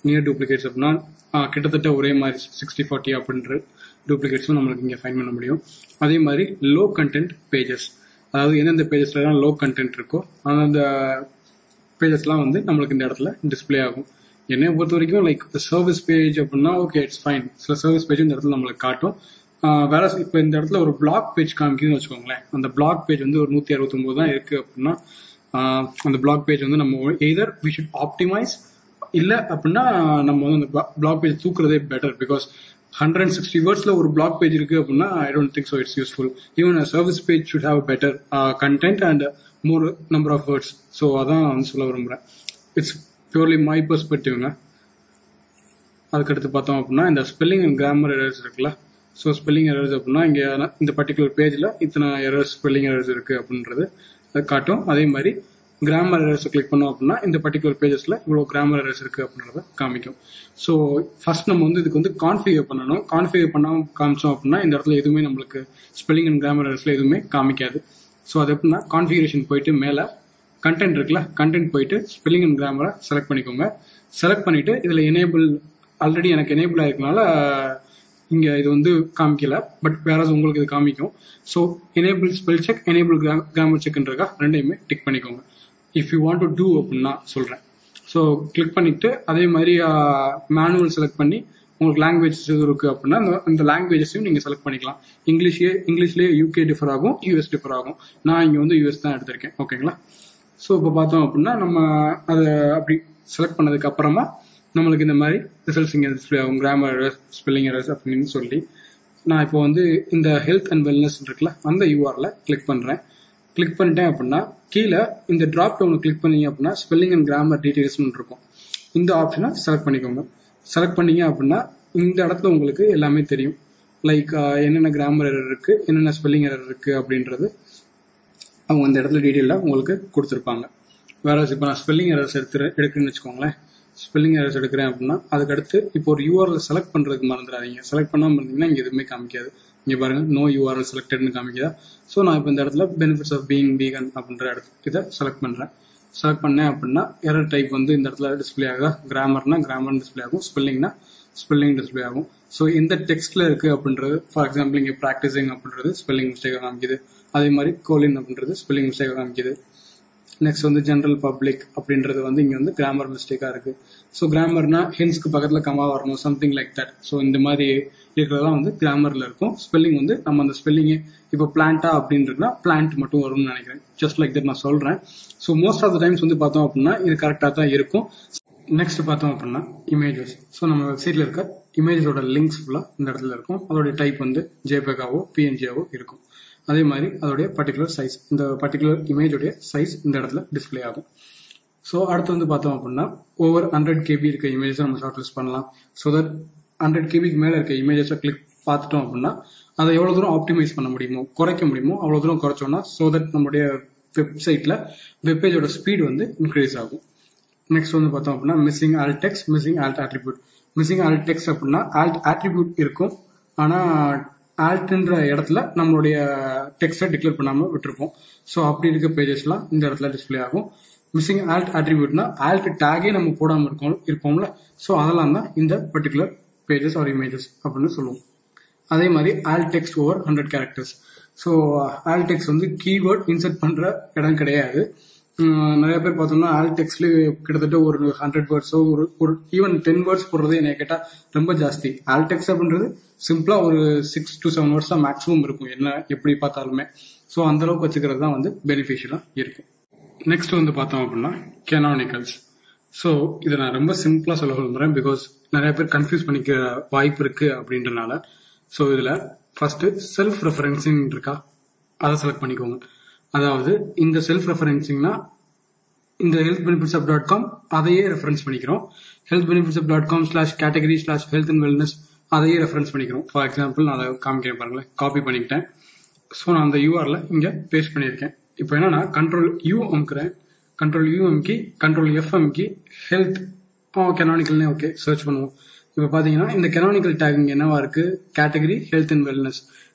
நியர் டூப்ளிகேட்ஸ் அப்படின்னா கிட்டத்தட்ட ஒரே மாதிரி சிக்ஸ்டி ஃபார்ட்டி அப்படின்ற டூப்ளிகேட்ஸும் நம்மளுக்கு இங்கே ஃபைன் பண்ண முடியும். அதே மாதிரி லோ கண்டென்ட் பேஜஸ், அதாவது எந்தெந்த பேஜஸ்லாம் லோ கண்டென்ட் இருக்கோ அந்த பேஜஸ்லாம் வந்து நம்மளுக்கு இந்த இடத்துல டிஸ்பிளே ஆகும். என்னை பொறுத்த வரைக்கும் லைக் சர்வீஸ் பேஜ் அப்படின்னா ஓகே இட்ஸ் ஃபைன், சில சர்வீஸ் பேஜ் இந்த இடத்துல நம்மளுக்கு காட்டும். வேற இப்போ இந்த இடத்துல ஒரு பிளாக் பேஜ் காமிக்குதுன்னு வச்சுக்கோங்களேன், அந்த பிளாக் பேஜ் வந்து ஒரு நூற்றி அறுபத்தொம்போது தான் இருக்கு அப்படின்னா அந்த பிளாக் பேஜ் வந்து நம்ம எய்தர் வி ஷுட் ஆப்டிமைஸ் இல்லை அப்படின்னா நம்ம வந்து அந்த பிளாக் பேஜ் தூக்குறதே better. Because hundred and sixty வேர்ட்ஸ்ல ஒரு பிளாக் பேஜ் இருக்கு அப்படின்னா I don't think so it's useful. Even service page should have better content and more number of words. So அதான் வந்து சொல்ல விரும்புகிறேன். இட்ஸ் பியூர்லி மை பெர்ஸ்பெக்டிவ்ங்க. அதுக்கடுத்து பார்த்தோம் அப்படின்னா இந்த ஸ்பெல்லிங் அண்ட் கிராமர் எரர்ஸ் இருக்குல்ல, ஸோ ஸ்பெல்லிங் எரர்ஸ் அப்படின்னா இங்கே இந்த பர்டிகுலர் பேஜில் இத்தனை எரர்ஸ் ஸ்பெல்லிங் எரர்ஸ் இருக்குது அப்படின்றது அது காட்டும். அதே மாதிரி கிராமர் எரர்ஸ் கிளிக் பண்ணோம் அப்படின்னா இந்த பர்டிகுலர் பேஜஸில் இவ்வளோ கிராமர் எரர்ஸ் இருக்குது அப்படின்றத காமிக்கும். ஸோ ஃபர்ஸ்ட் நம்ம வந்து இதுக்கு வந்து கான்ஃபிகர் பண்ணணும். கான்ஃபிகர் பண்ணாமல் காமிச்சோம் அப்படின்னா இந்த இடத்துல எதுவுமே நம்மளுக்கு ஸ்பெல்லிங் அண்ட் கிராமர் எரர்ஸில் எதுவுமே காமிக்காது. ஸோ அது எப்படின்னா கான்ஃபிகரேஷன் போயிட்டு மேலே கண்டென்ட் இருக்குல்ல, கண்டென்ட் போயிட்டு ஸ்பெல்லிங் அண்ட் கிராமரை செலக்ட் பண்ணிக்கோங்க. செலக்ட் பண்ணிட்டு இதில் எனேபிள் ஆல்ரெடி எனக்கு எனேபிள் ஆயிருக்கனால இங்கே இது வந்து காமிக்கல, பட் வேற உங்களுக்கு இது காமிக்கும். So enable spell check, enable grammar செக்ன்றக்கா ரெண்டையுமே டிக் பண்ணிக்கோங்க. If you want to do அப்படின்னா சொல்கிறேன். ஸோ கிளிக் பண்ணிட்டு அதே மாதிரி மேனுவல் செலக்ட் பண்ணி உங்களுக்கு லாங்குவேஜ் எது இருக்குது அப்படின்னா அந்த லாங்குவேஜஸையும் நீங்கள் செலக்ட் பண்ணிக்கலாம். இங்கிலீஷே இங்கிலீஷ்லேயே யூகே டிஃபர் ஆகும், யூஎஸ் டிஃபர் ஆகும். நான் இங்கே வந்து யூஎஸ் தான் எடுத்திருக்கேன். ஓகேங்களா? ஸோ இப்போ பார்த்தோம் அப்படின்னா நம்ம அதை அப்படி செலக்ட் பண்ணதுக்கு அப்புறமா நம்மளுக்கு இந்த மாதிரி ரிசல்ட்ஸ் இங்கே டிஸ்பிளே ஆகும், கிராமர் எரர்ஸ், ஸ்பெல்லிங் எரர்ஸ் அப்படின்னு சொல்லி. நான் இப்போ வந்து இந்த ஹெல்த் அண்ட் வெல்னஸ் இருக்குல்ல அந்த யூஆர்ல கிளிக் பண்ணுறேன். கிளிக் பண்ணிட்டேன் அப்படின்னா கீழே இந்த ட்ராப் டவுன் கிளிக் பண்ணீங்க அப்படின்னா ஸ்பெல்லிங் அண்ட் கிராமர் டீடைல்ஸ்னு இருக்கும். இந்த ஆப்ஷனை செலக்ட் பண்ணிக்கோங்க. செலக்ட் பண்ணீங்க அப்படின்னா இந்த இடத்துல உங்களுக்கு எல்லாமே தெரியும். லைக் என்னென்ன கிராமர் எரர் இருக்குது, என்னென்ன ஸ்பெல்லிங் எரர் இருக்குது அப்படின்றது அவங்க அந்த இடத்துல டீட்டெயிலாக உங்களுக்கு கொடுத்துருப்பாங்க. வேற இப்போ நான் ஸ்பெல்லிங் எரர்ஸ் எடுத்து எடுக்குன்னு வச்சுக்கோங்களேன். ஸ்பெல்லிங் எரர்ஸ் எடுக்கிறேன் அப்படின்னா அதுக்கடுத்து இப்போ ஒரு யூஆர்எல் செலக்ட் பண்ணுறதுக்கு மறந்துடாதீங்க. செலக்ட் பண்ணாமல் இருந்தீங்கன்னா இங்கே எதுவுமே காமிக்காது. இங்கே பாருங்க நோ யூஆர்எல் செலக்டட்னு காமிக்குதா. ஸோ நான் இப்போ இந்த இடத்துல பெனிஃபிட்ஸ் ஆஃப் பீயிங் வீகன் அப்படின்ற இடத்துல இதை செலக்ட் பண்ணுறேன். செலக்ட் பண்ணேன் அப்படின்னா எரர் டைப் வந்து இந்த இடத்துல டிஸ்பிளே ஆகுதா. கிராமர்னா கிராமர் டிஸ்பிளே ஆகும், ஸ்பெல்லிங்னா ஸ்பெல்லிங் டிஸ்பிளே ஆகும். ஸோ எந்த டெக்ஸ்ட்ல இருக்கு அப்படின்றது, ஃபார் எக்ஸாம்பிள் இங்கே ப்ராக்டிசிங் அப்படின்றது ஸ்பெல்லிங் மிஸ்டேக்காக காமிக்குது. அதே மாதிரி கோலின் அப்படின்றது ஸ்பெல்லிங் மிஸ்டேக்காக காமிக்குது. நெக்ஸ்ட் வந்து ஜென்ரல் பப்ளிக் அப்படின்றது வந்து இங்கே வந்து கிராமர் மிஸ்டேக்காக இருக்கு. ஸோ கிராமர்னா ஹென்ஸ்க்கு பக்கத்தில் கமா வரணும், சம்திங் லைக் தட். ஸோ இந்த மாதிரி இருக்கிறதெல்லாம் வந்து கிராமர்ல இருக்கும். ஸ்பெல்லிங் வந்து நம்ம அந்த ஸ்பெல்லிங்கே இப்போ பிளான்டா அப்படின்னு இருக்குன்னா பிளான்ட் மட்டும் வரும்னு நினைக்கிறேன். ஜஸ்ட் லைக் தட் நான் சொல்றேன். So most of the times வந்து பார்த்தோம் அப்படின்னா இது கரெக்டாக தான் இருக்கும். நெக்ஸ்ட் பார்த்தோம் அப்படின்னா இமேஜஸ். ஸோ நம்ம வெப்சைட்ல இருக்க இமேஜஸோட லிங்க்ஸ் ஃபுல்லாக இந்த இடத்துல இருக்கும். அதோடைய டைப் வந்து ஜேபேகாவோ பிஎன்ஜியாவோ இருக்கும். அதே மாதிரி அதோடைய பர்டிகுலர் சைஸ், இந்த பர்டிகுலர் இமேஜோடைய சைஸ் இந்த இடத்துல டிஸ்பிளே ஆகும். ஸோ அடுத்து வந்து பார்த்தோம் அப்படின்னா ஓவர் ஹண்ட்ரட் கேபி இருக்க இமேஜஸ் நம்ம ஷார்ட் லிஸ்ட் பண்ணலாம். ஸோ தட் ஹண்ட்ரட் கேபிக்கு மேலே இருக்க இமேஜஸை கிளிக் பார்த்துட்டோம் அப்படின்னா அதை எவ்வளோ தூரம் ஆப்டிமைஸ் பண்ண முடியுமோ, குறைக்க முடியுமோ அவ்வளோ தூரம் குறைச்சோம்னா ஸோ தட் நம்மளுடைய வெப்சைட்ல வெப்பேஜோட ஸ்பீட் வந்து இன்க்ரீஸ் ஆகும். நெக்ஸ்ட் வந்து பார்த்தோம் அப்படின்னா missing alt text, missing alt attribute. Missing alt text அப்படின்னா ஆல்ட் ஆட்ரிபியூட் இருக்கும், ஆனால் ஆல்ட்ன்ற இடத்துல நம்மளுடைய டெக்ஸ்டை டிக்ளேர் பண்ணாமல் விட்டுருப்போம். ஸோ அப்படி இருக்க பேஜஸ்லாம் இந்த இடத்துல டிஸ்பிளே ஆகும். மிஸ்ஸிங் ஆல்ட் ஆட்ரிபியூட்னா ஆல்ட் டேகே நம்ம போடாமல் இருக்கோம் இருப்போம்ல. ஸோ அதெல்லாம் தான் இந்த பர்டிகுலர் பேஜஸ் ஆர் இமேஜஸ் அப்படின்னு சொல்லுவோம். அதே மாதிரி alt text over hundred characters. So alt text வந்து கீவேர்ட் இன்சர்ட் பண்ற இடம் கிடையாது. நிறைய பேர் பார்த்தோம்னா ஆல்ட் டெக்ஸ்ட்ல கிட்டத்தட்ட ஒரு ஹண்ட்ரட் வேர்ட்ஸோ ஒரு ஈவன் டென் வேர்ட்ஸ் போடுறது என்னை கேட்டா ரொம்ப ஜாஸ்தி. ஆல்ட் டெக்ஸ்ட் அப்படின்றது சிம்பிளா ஒரு சிக்ஸ் டு செவன் வேர்ட்ஸ் தான் மேக்ஸிமம் இருக்கும், என்ன எப்படி பார்த்தாலுமே. ஸோ அந்த அளவுக்கு வச்சுக்கிறது தான் வந்து பெனிஃபிஷியலா இருக்கும். நெக்ஸ்ட் வந்து பார்த்தோம் அப்படின்னா கெனானிக்கல்ஸ். ஸோ இதை நான் ரொம்ப சிம்பிளா சொல்ல விரும்புறேன், பிகாஸ் நிறைய பேர் கன்ஃபியூஸ் பண்ணிக்க வாய்ப்பு இருக்கு அப்படின்றனால. ஸோ இதுல ஃபர்ஸ்ட் செல்ஃப் ரெஃபரன்சிங் இருக்கா, அதை செலக்ட் பண்ணிக்கோங்க. அதாவது இந்த செல்ஃப் ரெஃபரன்சிங்னா இந்த health benefits app dot com அதையே ரெஃபரன்ஸ் பண்ணிக்கிறோம். Health benefits app dot com slash category slash health and wellness அதையே ரெஃபரன்ஸ் பண்ணிக்கிறோம். ஃபார் எக்ஸாம்பிள் நான் அதை காமிக்கிறேன் பாருங்களேன், காப்பி பண்ணிக்கிட்டேன். ஸோ நான் அந்த யூஆர்ல இங்க பேஸ்ட் பண்ணியிருக்கேன். இப்போ என்னன்னா கண்ட்ரோல் யூ அமுக்கிறேன், கண்ட்ரோல் யூ அமுக்கி கண்ட்ரோல் எஃப் அமுக்கி ஹெல்த் கெனானிக்கல்னே ஓகே சர்ச் பண்ணுவோம். இப்போ பாத்தீங்கன்னா இந்த கெனானிக்கல் டேகிங் என்னவா இருக்கு, கேட்டகரி ஹெல்த் அண்ட் வெல்னஸ்.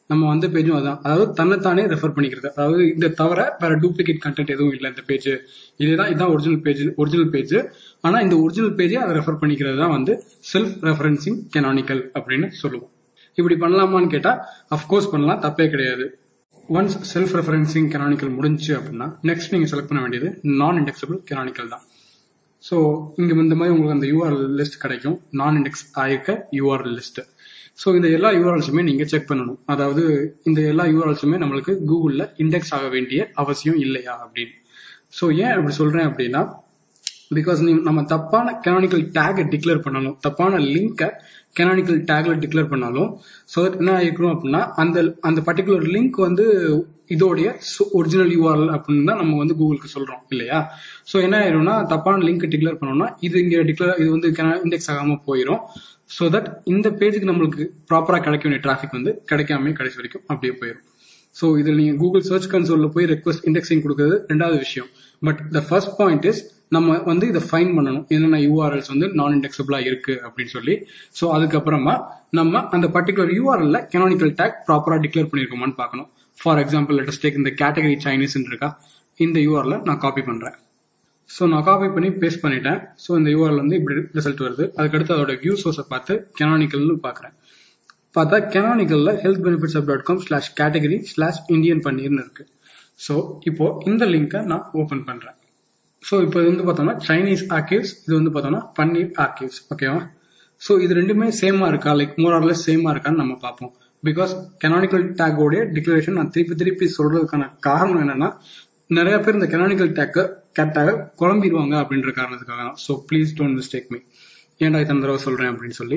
நம்ம வந்த பேஜும் அதான், அதாவது தன்னைத்தானே ரெஃபர் பண்ணிக்கிறது. அதாவது இந்த தவிர வேற டூப்ளிகேட் கண்டென்ட் எதுவும் இல்லை இந்த பேஜ், இதுதான் இதுதான் ஒரிஜினல் பேஜ் ஒரிஜினல் பேஜ் ஆனா இந்த ஒரிஜினல் பேஜை அதை ரெஃபர் பண்ணிக்கிறது தான் வந்து செல்ஃப் ரெஃபரன்சிங் கெனானிக்கல் அப்படின்னு சொல்லுவோம். இப்படி பண்ணலாமான்னு கேட்டா அஃப்கோர்ஸ் பண்ணலாம், தப்பே கிடையாது. ஒன்ஸ் செல்ஃப் ரெஃபரன்சிங் கெனானிக்கல் முடிஞ்சு அப்படின்னா நெக்ஸ்ட் நீங்க செலக்ட் பண்ண வேண்டியது நான் இண்டெக்ஸபிள் கெனானிக்கல் தான். ஸோ இங்க இந்த மாதிரி உங்களுக்கு அந்த யூஆர்எல் லிஸ்ட் கிடைக்கும், நான் இண்டெக்ஸ் ஆயிருக்க யூஆர்எல் லிஸ்ட். ஸோ இந்த எல்லா யூஆர்எல்ஸுமே நீங்க செக் பண்ணணும். அதாவது இந்த எல்லா யூஆர்எல்ஸுமே நம்மளுக்கு கூகுள்ல இண்டெக்ஸ் ஆக வேண்டிய அவசியம் இல்லையா அப்படின்னு. ஸோ ஏன் அப்படி சொல்றேன் அப்படின்னா, பிகாஸ் நம்ம தப்பான கெனானிக்கல் டேகை டிக்ளேர் பண்ணாலும், தப்பான லிங்கை கெனானிக்கல் டேக்ல டிக்ளேர் பண்ணாலும், ஸோ என்ன ஆயிருக்கணும் அப்படின்னா அந்த அந்த பர்டிகுலர் லிங்க் வந்து இதோடைய ஒரிஜினல் யூஆர்எல் அப்படின்னு தான் நம்ம வந்து கூகுளுக்கு சொல்றோம் இல்லையா. ஸோ என்ன ஆயிரும்னா தப்பான லிங்க் டிக்ளேர் பண்ணோம்னா இது இங்க டிக்ளேர் இது வந்து இண்டெக்ஸ் ஆகாம போயிடும். ஸோ தட் இந்த பேஜுக்கு நம்மளுக்கு ப்ராப்பரா கிடைக்க வேண்டிய டிராஃபிக் வந்து கிடைக்காம கடைசி வரைக்கும் அப்படியே போயிடும். ஸோ இதில் நீங்க கூகுள் சர்ச் கன்சோல்ல போய் ரெக்வஸ்ட் இண்டெக்ஸிங் கொடுக்கறது ரெண்டாவது விஷயம். But the first point is நம்ம வந்து இதை ஃபைன் பண்ணணும், என்னென்ன யூஆர்எல்ஸ் வந்து நான் இண்டெக்ஸபிளா இருக்கு அப்படின்னு சொல்லி. ஸோ அதுக்கப்புறமா நம்ம அந்த பர்டிகுலர் யூஆர்எல்ல கெனானிக்கல் டேக் ப்ராப்பரா டிக்ளேர் பண்ணிருக்கோமான்னு பார்க்கணும். For example let us take இந்த கேட்டகரி சைனீஸ் இருக்கா, இந்த யூஆர்எல்ல நான் காப்பி பண்றேன். ஸோ நான் காப்பி பண்ணி பேஸ்ட் பண்ணிட்டேன். ஸோ இந்த யூஆர்எல் வந்து இப்படி ரிசல்ட் வருது. அதுக்கடுத்து அதோட வியூ சோர்ஸை பார்த்து கெனானிக்கல்னு பாக்குறேன். பார்த்தா கெனானிக்கல்ல health benefits app dot com slash category slash Indian பன்னீர்னு இருக்கு. ஸோ இப்போ இந்த லிங்கை நான் ஓபன் பண்றேன். ஸோ இப்போ இது வந்து பார்த்தோம்னா சைனீஸ் ஆர்கிவ்ஸ், இது வந்து பார்த்தோம்னா பன்னீர் ஆர்கிவ்ஸ். ஓகேவா? ஸோ இது ரெண்டுமே சேமா இருக்கா, லைக் மோர் ஆர் லெஸ் சேமா இருக்கான்னு நம்ம பார்ப்போம். பிகாஸ் கெனானிக்கல் டேக்கோடைய டிக்ளரேஷன் நான் திருப்பி திருப்பி சொல்றதுக்கான காரணம் என்னன்னா, நிறைய பேர் இந்த கெனானிக்கல் டேக்க கேட்டாக குழம்பிடுவாங்க அப்படின்ற காரணத்துக்காக. So please don't mistake me, ஏன்டா இத்தனை தடவை சொல்றேன் அப்படின்னு சொல்லி.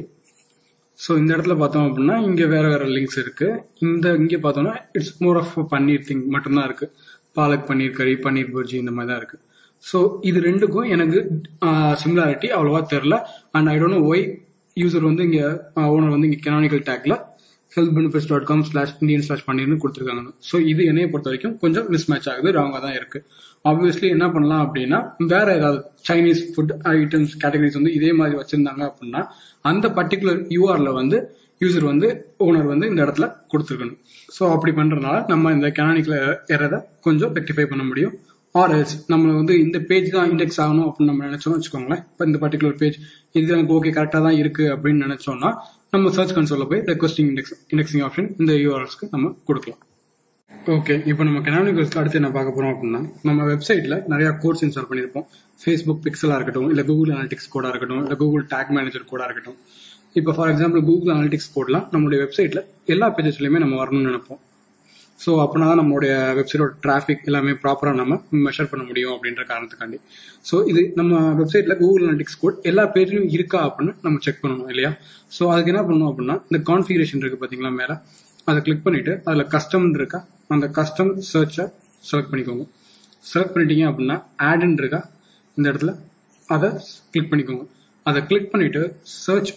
ஸோ இந்த இடத்துல பார்த்தோம் அப்படின்னா இங்க வேற வேற லிங்க்ஸ் இருக்கு. இந்த இங்க பார்த்தோம்னா it's more of paneer thing மட்டும்தான் இருக்கு. பாலக் பன்னீர் கறி, பன்னீர் புர்ஜி இந்த மாதிரி தான் இருக்கு. ஸோ இது ரெண்டுக்கும் எனக்கு சிமிலாரிட்டி அவ்வளவா தெரியல. And I don't know why user வந்து இங்க ஓனர் வந்து இங்க கெனானிக்கல் டேக்ல health benefits dot com slash Indian slash பன்னீர்னு கொடுத்துருக்காங்க. ஸோ இது என்னைய பொறுத்த வரைக்கும் கொஞ்சம் மிஸ் மேட்ச் ஆகுது, ராங்கா தான் இருக்கு. ஆப்வியஸ்லி என்ன பண்ணலாம் அப்படின்னா வேற ஏதாவது சைனீஸ் ஃபுட் ஐட்டம்ஸ் கேட்டகரிஸ் வந்து இதே மாதிரி வச்சிருந்தாங்க அப்படின்னா அந்த பர்டிகுலர் யூஆர்ல வந்து யூசர் வந்து ஓனர் வந்து இந்த இடத்துல கொடுத்துருக்கணும். ஸோ அப்படி பண்றதுனால நம்ம இந்த கெனானிக்கல் எரரை கொஞ்சம் ரெக்டிஃபை பண்ண முடியும். ஆர் எல்ஸ் நம்ம வந்து இந்த பேஜ் தான் இண்டெக்ஸ் ஆகணும் அப்படின்னு நம்ம நினைச்சோம்னு வச்சுக்கோங்களேன். இப்போ இந்த பர்டிகுலர் பேஜ் இது எனக்கு ஓகே கரெக்டா தான் இருக்கு அப்படின்னு நினைச்சோம்னா நம்ம சர்ச் கன்சோல்ல போய் ரெக்வஸ்டிங் இண்டெக்ஸ் இண்டெக்ஸிங் ஆப்ஷன் இந்த யூஆர்எல்ஸ்க்கு நம்ம கொடுக்கலாம். ஓகே, இப்போ நம்ம கெனானிக்கல்ஸ்க்கு அடுத்து என்ன பார்க்க போறோம் அப்படின்னா, நம்ம வெப்சைட்ல நிறைய கோட்ஸ் இன்ஸ்டால் பண்ணிருப்போம். ஃபேஸ்புக் பிக்சலா இருக்கட்டும், இல்ல கூகுள் அனலிட்டிக்ஸ் கோடா இருக்கட்டும், இல்ல கூகுள் டேக் மேனேஜர் கோடா இருக்கட்டும். இப்போ ஃபார் எக்ஸாம்பிள் கூகுள் அனலிட்டிக்ஸ் கோட்லாம் நம்மளுடைய வெப்சைட்ல எல்லா பேஜஸ்லயுமே நம்ம வரணும்னு நினைப்போம். ஸோ அப்படின்னா தான் நம்மளுடைய வெப்சைட்டோட டிராஃபிக் எல்லாமே ப்ராப்பராக நம்ம மெஷர் பண்ண முடியும் அப்படின்ற காரணத்துக்காண்டி. ஸோ இது நம்ம வெப்சைட்ல கூகுள் அனலிட்டிக்ஸ் கோட் எல்லா பேஜ்லையும் இருக்கா அப்படின்னு நம்ம செக் பண்ணணும் இல்லையா. ஸோ அதுக்கு என்ன பண்ணணும் அப்படின்னா இந்த கான்ஃபிகரேஷன் இருக்கு பார்த்தீங்களா மேலே, அதை கிளிக் பண்ணிட்டு அதில் கஸ்டம் இருக்கா, அந்த கஸ்டம் சர்ச்சை செலக்ட் பண்ணிக்கோங்க. செலக்ட் பண்ணிட்டீங்க அப்படின்னா ஆட்னு இருக்கா இந்த இடத்துல, அதை கிளிக் பண்ணிக்கோங்க. அதை கிளிக் பண்ணிட்டு சர்ச்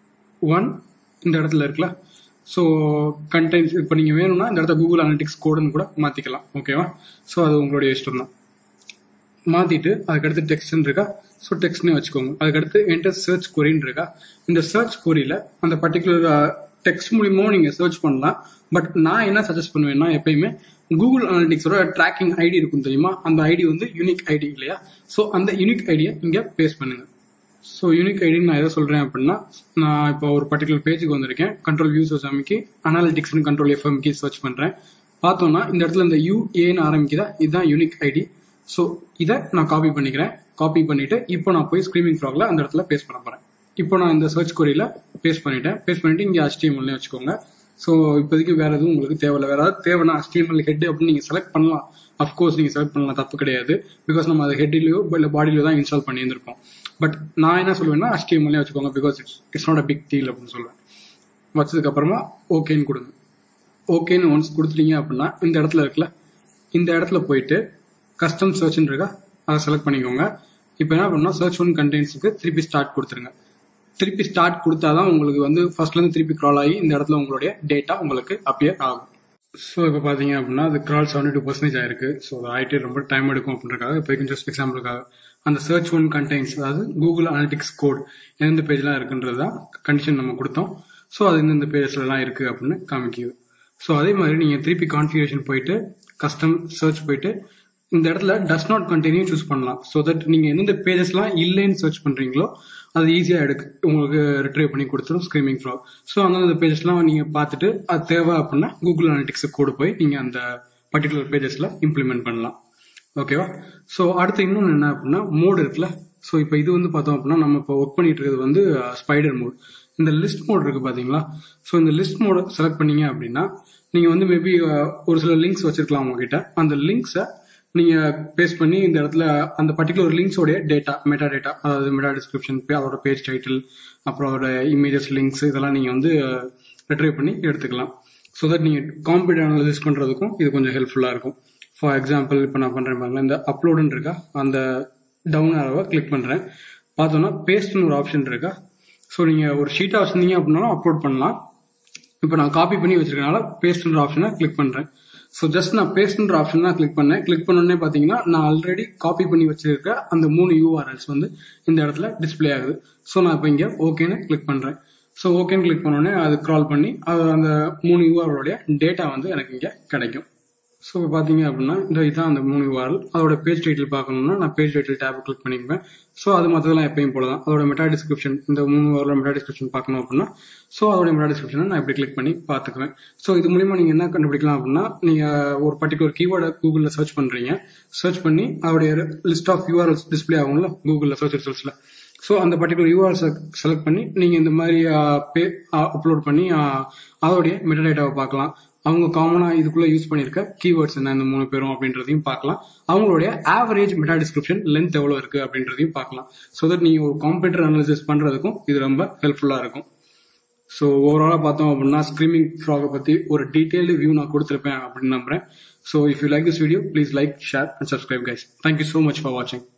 ஒன் இந்த இடத்துல இருக்குல்ல, ஸோ கண்டென்ட்ஸ் இப்போ நீங்கள் வேணும்னா இந்த இடத்த கூகுள் அனலிட்டிக்ஸ் கோடுன்னு கூட மாற்றிக்கலாம். ஓகேவா? ஸோ அது உங்களுடைய இஷ்டம் தான். மாற்றிட்டு அதுக்கடுத்து டெக்ஸ்ட்னு இருக்கா, ஸோ டெக்ஸ்ட்னே வச்சுக்கோங்க. அதுக்கடுத்து என்டர் சர்ச் கொரின்னு இருக்கா, இந்த சர்ச் கொரியில் அந்த பர்டிகுலர் டெக்ஸ்ட் மூலியமாக நீங்கள் சர்ச் பண்ணலாம். பட் நான் என்ன சஜஸ்ட் பண்ணுவேன்னா எப்பயுமே கூகுள் அனலிட்டிக்ஸோட ட்ராக்கிங் ஐடி இருக்கும் தெரியுமா, அந்த ஐடி வந்து யூனிக் ஐடி இல்லையா. ஸோ அந்த யூனிக் ஐடியை இங்கே பேஸ்ட் பண்ணுங்க. ஸோ யூனிக் ஐடின்னு நான் எதை சொல்றேன் அப்படின்னா, நான் இப்போ ஒரு பர்டிகுலர் பேஜுக்கு வந்திருக்கேன், கண்ட்ரோல் யூசர்ஸ் அமைக்கி அனாலிட்டிக்ஸ்னு கண்ட்ரோல் எஃப்எம்கி சர்ச் பண்றேன். பார்த்தோம்னா இந்த இடத்துல இந்த யூஏன்னு ஆரம்பிக்குதா, இதுதான் யூனிக் ஐடி. ஸோ இதை நான் காப்பி பண்ணிக்கிறேன். காப்பி பண்ணிட்டு இப்போ நான் போய் ஸ்க்ரீமிங் ஃப்ராக்ல அந்த இடத்துல பேஸ்ட் பண்ண போறேன். இப்போ நான் இந்த சர்ச் கொரியில பேஸ்ட் பண்ணிட்டேன். பேஸ்ட் பண்ணிட்டு இங்கே ஹெச்டிஎம்எல்னே வச்சுக்கோங்க. ஸோ இப்போதைக்கு வேற எதுவும் உங்களுக்கு தேவையில்லை. வேற ஏதாவது தேவைன்னா ஹெச்டிஎம்எல் ஹெட் அப்படின்னு நீங்க செலக்ட் பண்ணலாம். அஃப்கோர்ஸ் நீங்க செலக்ட் பண்ணலாம், தப்பு கிடையாது. பிகாஸ் நம்ம அதை ஹெட்லயோ இல்லை பாடியிலோ தான் இன்ஸ்டால் பண்ணியிருந்திருப்போம். பட் நான் என்ன சொல்லுவேன்னா ஹெச்டிஎம்எல்லே வச்சுக்கோங்க, because it's it's not a big deal அப்படின்னு சொல்லுவேன். வச்சதுக்கு அப்புறமா ஓகேன்னு கொடுங்க. ஓகேன்னு ஒன்ஸ் கொடுத்துட்டீங்க அப்படின்னா இந்த இடத்துல இருக்குல்ல, இந்த இடத்துல போயிட்டு கஸ்டம் சர்ச்னு இருக்கா, அதை செலக்ட் பண்ணிக்கோங்க. இப்போ என்ன பண்ணா சர்ச் ஒன் கண்டென்ட்ஸுக்கு திருப்பி ஸ்டார்ட் கொடுத்துருங்க. திருப்பி ஸ்டார்ட் கொடுத்தாதான் உங்களுக்கு வந்து ஃபர்ஸ்ட்ல இருந்து திருப்பி கிரால் ஆகி இந்த இடத்துல உங்களுடைய டேட்டா உங்களுக்கு அப்பியர் ஆகும். ஸோ இப்போ பார்த்தீங்க அப்படின்னா அது கிரால் செவன்டி டூ பர்சன்டேஜ் ஆயிருக்கு. ஸோ அது ஆகிட்டே ரொம்ப டைம் எடுக்கும் அப்படின்றக்காக இப்போ ஜஸ்ட் எக்ஸாம்பிளுக்காக அந்த சர்ச் ஒன் கண்டெய்ன்ஸ், அதாவது கூகுள் அனலிட்டிக்ஸ் கோட் எந்தெந்த பேஜ்லாம் இருக்குன்றது தான் கண்டிஷன் நம்ம கொடுத்தோம். ஸோ அது இந்தந்த பேஜஸ்லாம் இருக்கு அப்படின்னு காமிக்குது. ஸோ அதே மாதிரி நீங்கள் திருப்பி கான்ஃபிகரேஷன் போயிட்டு கஸ்டம் சர்ச் போயிட்டு இந்த இடத்துல டஸ் நாட் கண்டினியூ சூஸ் பண்ணலாம். ஸோ தட் நீங்கள் எந்தெந்த பேஜஸ்லாம் இல்லைன்னு சர்ச் பண்ணுறீங்களோ அது ஈஸியாக எடுக்கு உங்களுக்கு ரிட்ரைவ் பண்ணி கொடுத்துரும் ஸ்க்ரீமிங் ஃப்ராக். ஸோ அந்தந்த பேஜஸ்லாம் நீங்கள் பார்த்துட்டு அது தேவை அப்படின்னா கூகுள் அனலிட்டிக்ஸுக்கு கூட போய் நீங்கள் அந்த பர்டிகுலர் பேஜஸில் இம்ப்ளிமெண்ட் பண்ணலாம். ஓகேவா? ஸோ அடுத்து இன்னொன்று என்ன அப்படின்னா மோடு இருக்குல்ல. ஸோ இப்போ இது வந்து பார்த்தோம் அப்படின்னா நம்ம இப்போ ஒர்க் பண்ணிட்டு இருக்கிறது வந்து ஸ்பைடர் மோட். இந்த லிஸ்ட் மோட் இருக்கு பாத்தீங்களா? ஸோ இந்த லிஸ்ட் மோட செலக்ட் பண்ணீங்க அப்படின்னா நீங்க வந்து மேபி ஒரு சில லிங்க்ஸ் வச்சிருக்கலாம் உங்ககிட்ட. அந்த லிங்க்ஸை நீங்க பேஸ்ட் பண்ணி இந்த இடத்துல அந்த பர்டிகுலர் லிங்க்ஸோடைய டேட்டா மெட்டா டேட்டா, அதாவது மெட்டா டிஸ்கிரிப்ஷன், அதோட பேஜ் டைட்டில், அப்புறம் அதோட இமேஜஸ், லிங்க்ஸ் இதெல்லாம் நீங்க வந்து ரிட்ரைவ் பண்ணி எடுத்துக்கலாம். ஸோ தட் நீங்க காம்படிட்டிவ் அனாலிசிஸ் பண்றதுக்கும் இது கொஞ்சம் ஹெல்ப்ஃபுல்லா இருக்கும். ஃபார் எக்ஸாம்பிள் இப்போ நான் பண்றேன் பாருங்களேன், இந்த அப்லோடுன்னு இருக்கா, அந்த டவுன் ஆரோவை கிளிக் பண்றேன். பார்த்தோம்னா பேஸ்ட்னு ஒரு ஆப்ஷன் இருக்கா. ஸோ நீங்க ஒரு ஷீட்டா வச்சிருந்தீங்க அப்படின்னாலும் அப்லோட் பண்ணலாம். இப்போ நான் காப்பி பண்ணி வச்சிருக்கனால பேஸ்ட்ன்ற ஆப்ஷனை கிளிக் பண்றேன். ஸோ ஜஸ்ட் நான் பேஸ்ட்ன்ற ஆப்ஷன் தான் கிளிக் பண்ணேன். கிளிக் பண்ணோடனே பாத்தீங்கன்னா நான் ஆல்ரெடி காப்பி பண்ணி வச்சிருக்க அந்த மூணு யூஆர்எல்ஸ் வந்து இந்த இடத்துல டிஸ்பிளே ஆகுது. ஸோ நான் இப்போ இங்க ஓகேன்னு கிளிக் பண்றேன். ஸோ ஓகேன்னு கிளிக் பண்ணோடனே அது கிரால் பண்ணி அது அந்த மூணு யூஆர்எலோடைய டேட்டா வந்து எனக்கு இங்க கிடைக்கும். ஸோ பார்த்தீங்க அப்படின்னா இந்த இதுதான் அந்த மூணு யூஆர்எல். அதோட பேஜ் டைட்டில் பார்க்கணும்னா நான் பேஜ் டைட்டில் டேப் கிளிக் பண்ணிப்பேன். ஸோ அது மற்றதெல்லாம் எப்பயும் போல தான். அதோட மெட்டா டிஸ்கிரிப்ஷன், இந்த மூணு யூஆர்எல் மெட்டா டிஸ்கிரிப்ஷன் பார்க்கணும் அப்படின்னா ஸோ அதோட மெட்டா டிஸ்கிரிப்ஷனை நான் இப்படி கிளிக் பண்ணி பார்த்துக்குவேன். ஸோ இது மூலியமா நீங்க என்ன கண்டுபிடிக்கலாம் அப்படின்னா, நீங்க ஒரு பர்டிகுலர் கீவேர்டை கூகுள்ல சர்ச் பண்றீங்க. சர்ச் பண்ணி அதோடைய லிஸ்ட் ஆஃப் யூஆர்எல்ஸ் டிஸ்பிளே ஆகும்ல கூகுள்ல சர்ச் ரிசல்ட்ஸ்ல. ஸோ அந்த பர்டிகுலர் யூஆர்எல்ஸை செலக்ட் பண்ணி நீங்க இந்த மாதிரி அப்லோட் பண்ணி அதோடைய மெட்டா டேட்டாவை பார்க்கலாம். அவங்க காமனா இதுக்குள்ள யூஸ் பண்ணிருக்க கீவேர்ட்ஸ் என்ன இந்த மூணு பேரும் அப்படின்றதையும் பார்க்கலாம். அவங்களுடைய ஆவரேஜ் மெட்டா டிஸ்கிரிப்ஷன் லென்த் எவ்வளவு இருக்கு அப்படின்றதையும் பார்க்கலாம். ஸோ தட் நீங்க ஒரு காம்படிட்டர் அனாலிசிஸ் பண்றதுக்கும் இது ரொம்ப ஹெல்ப்ஃபுல்லா இருக்கும். ஸோ ஓவராலா பார்த்தோம் அப்படின்னா ஸ்க்ரீமிங் ஃப்ராகை பத்தி ஒரு டீடைல்டு வியூ நான் கொடுத்துருப்பேன் அப்படின்னு நம்புறேன். So if you like this video please like, share and subscribe guys. Thank you so much for வாட்சிங்.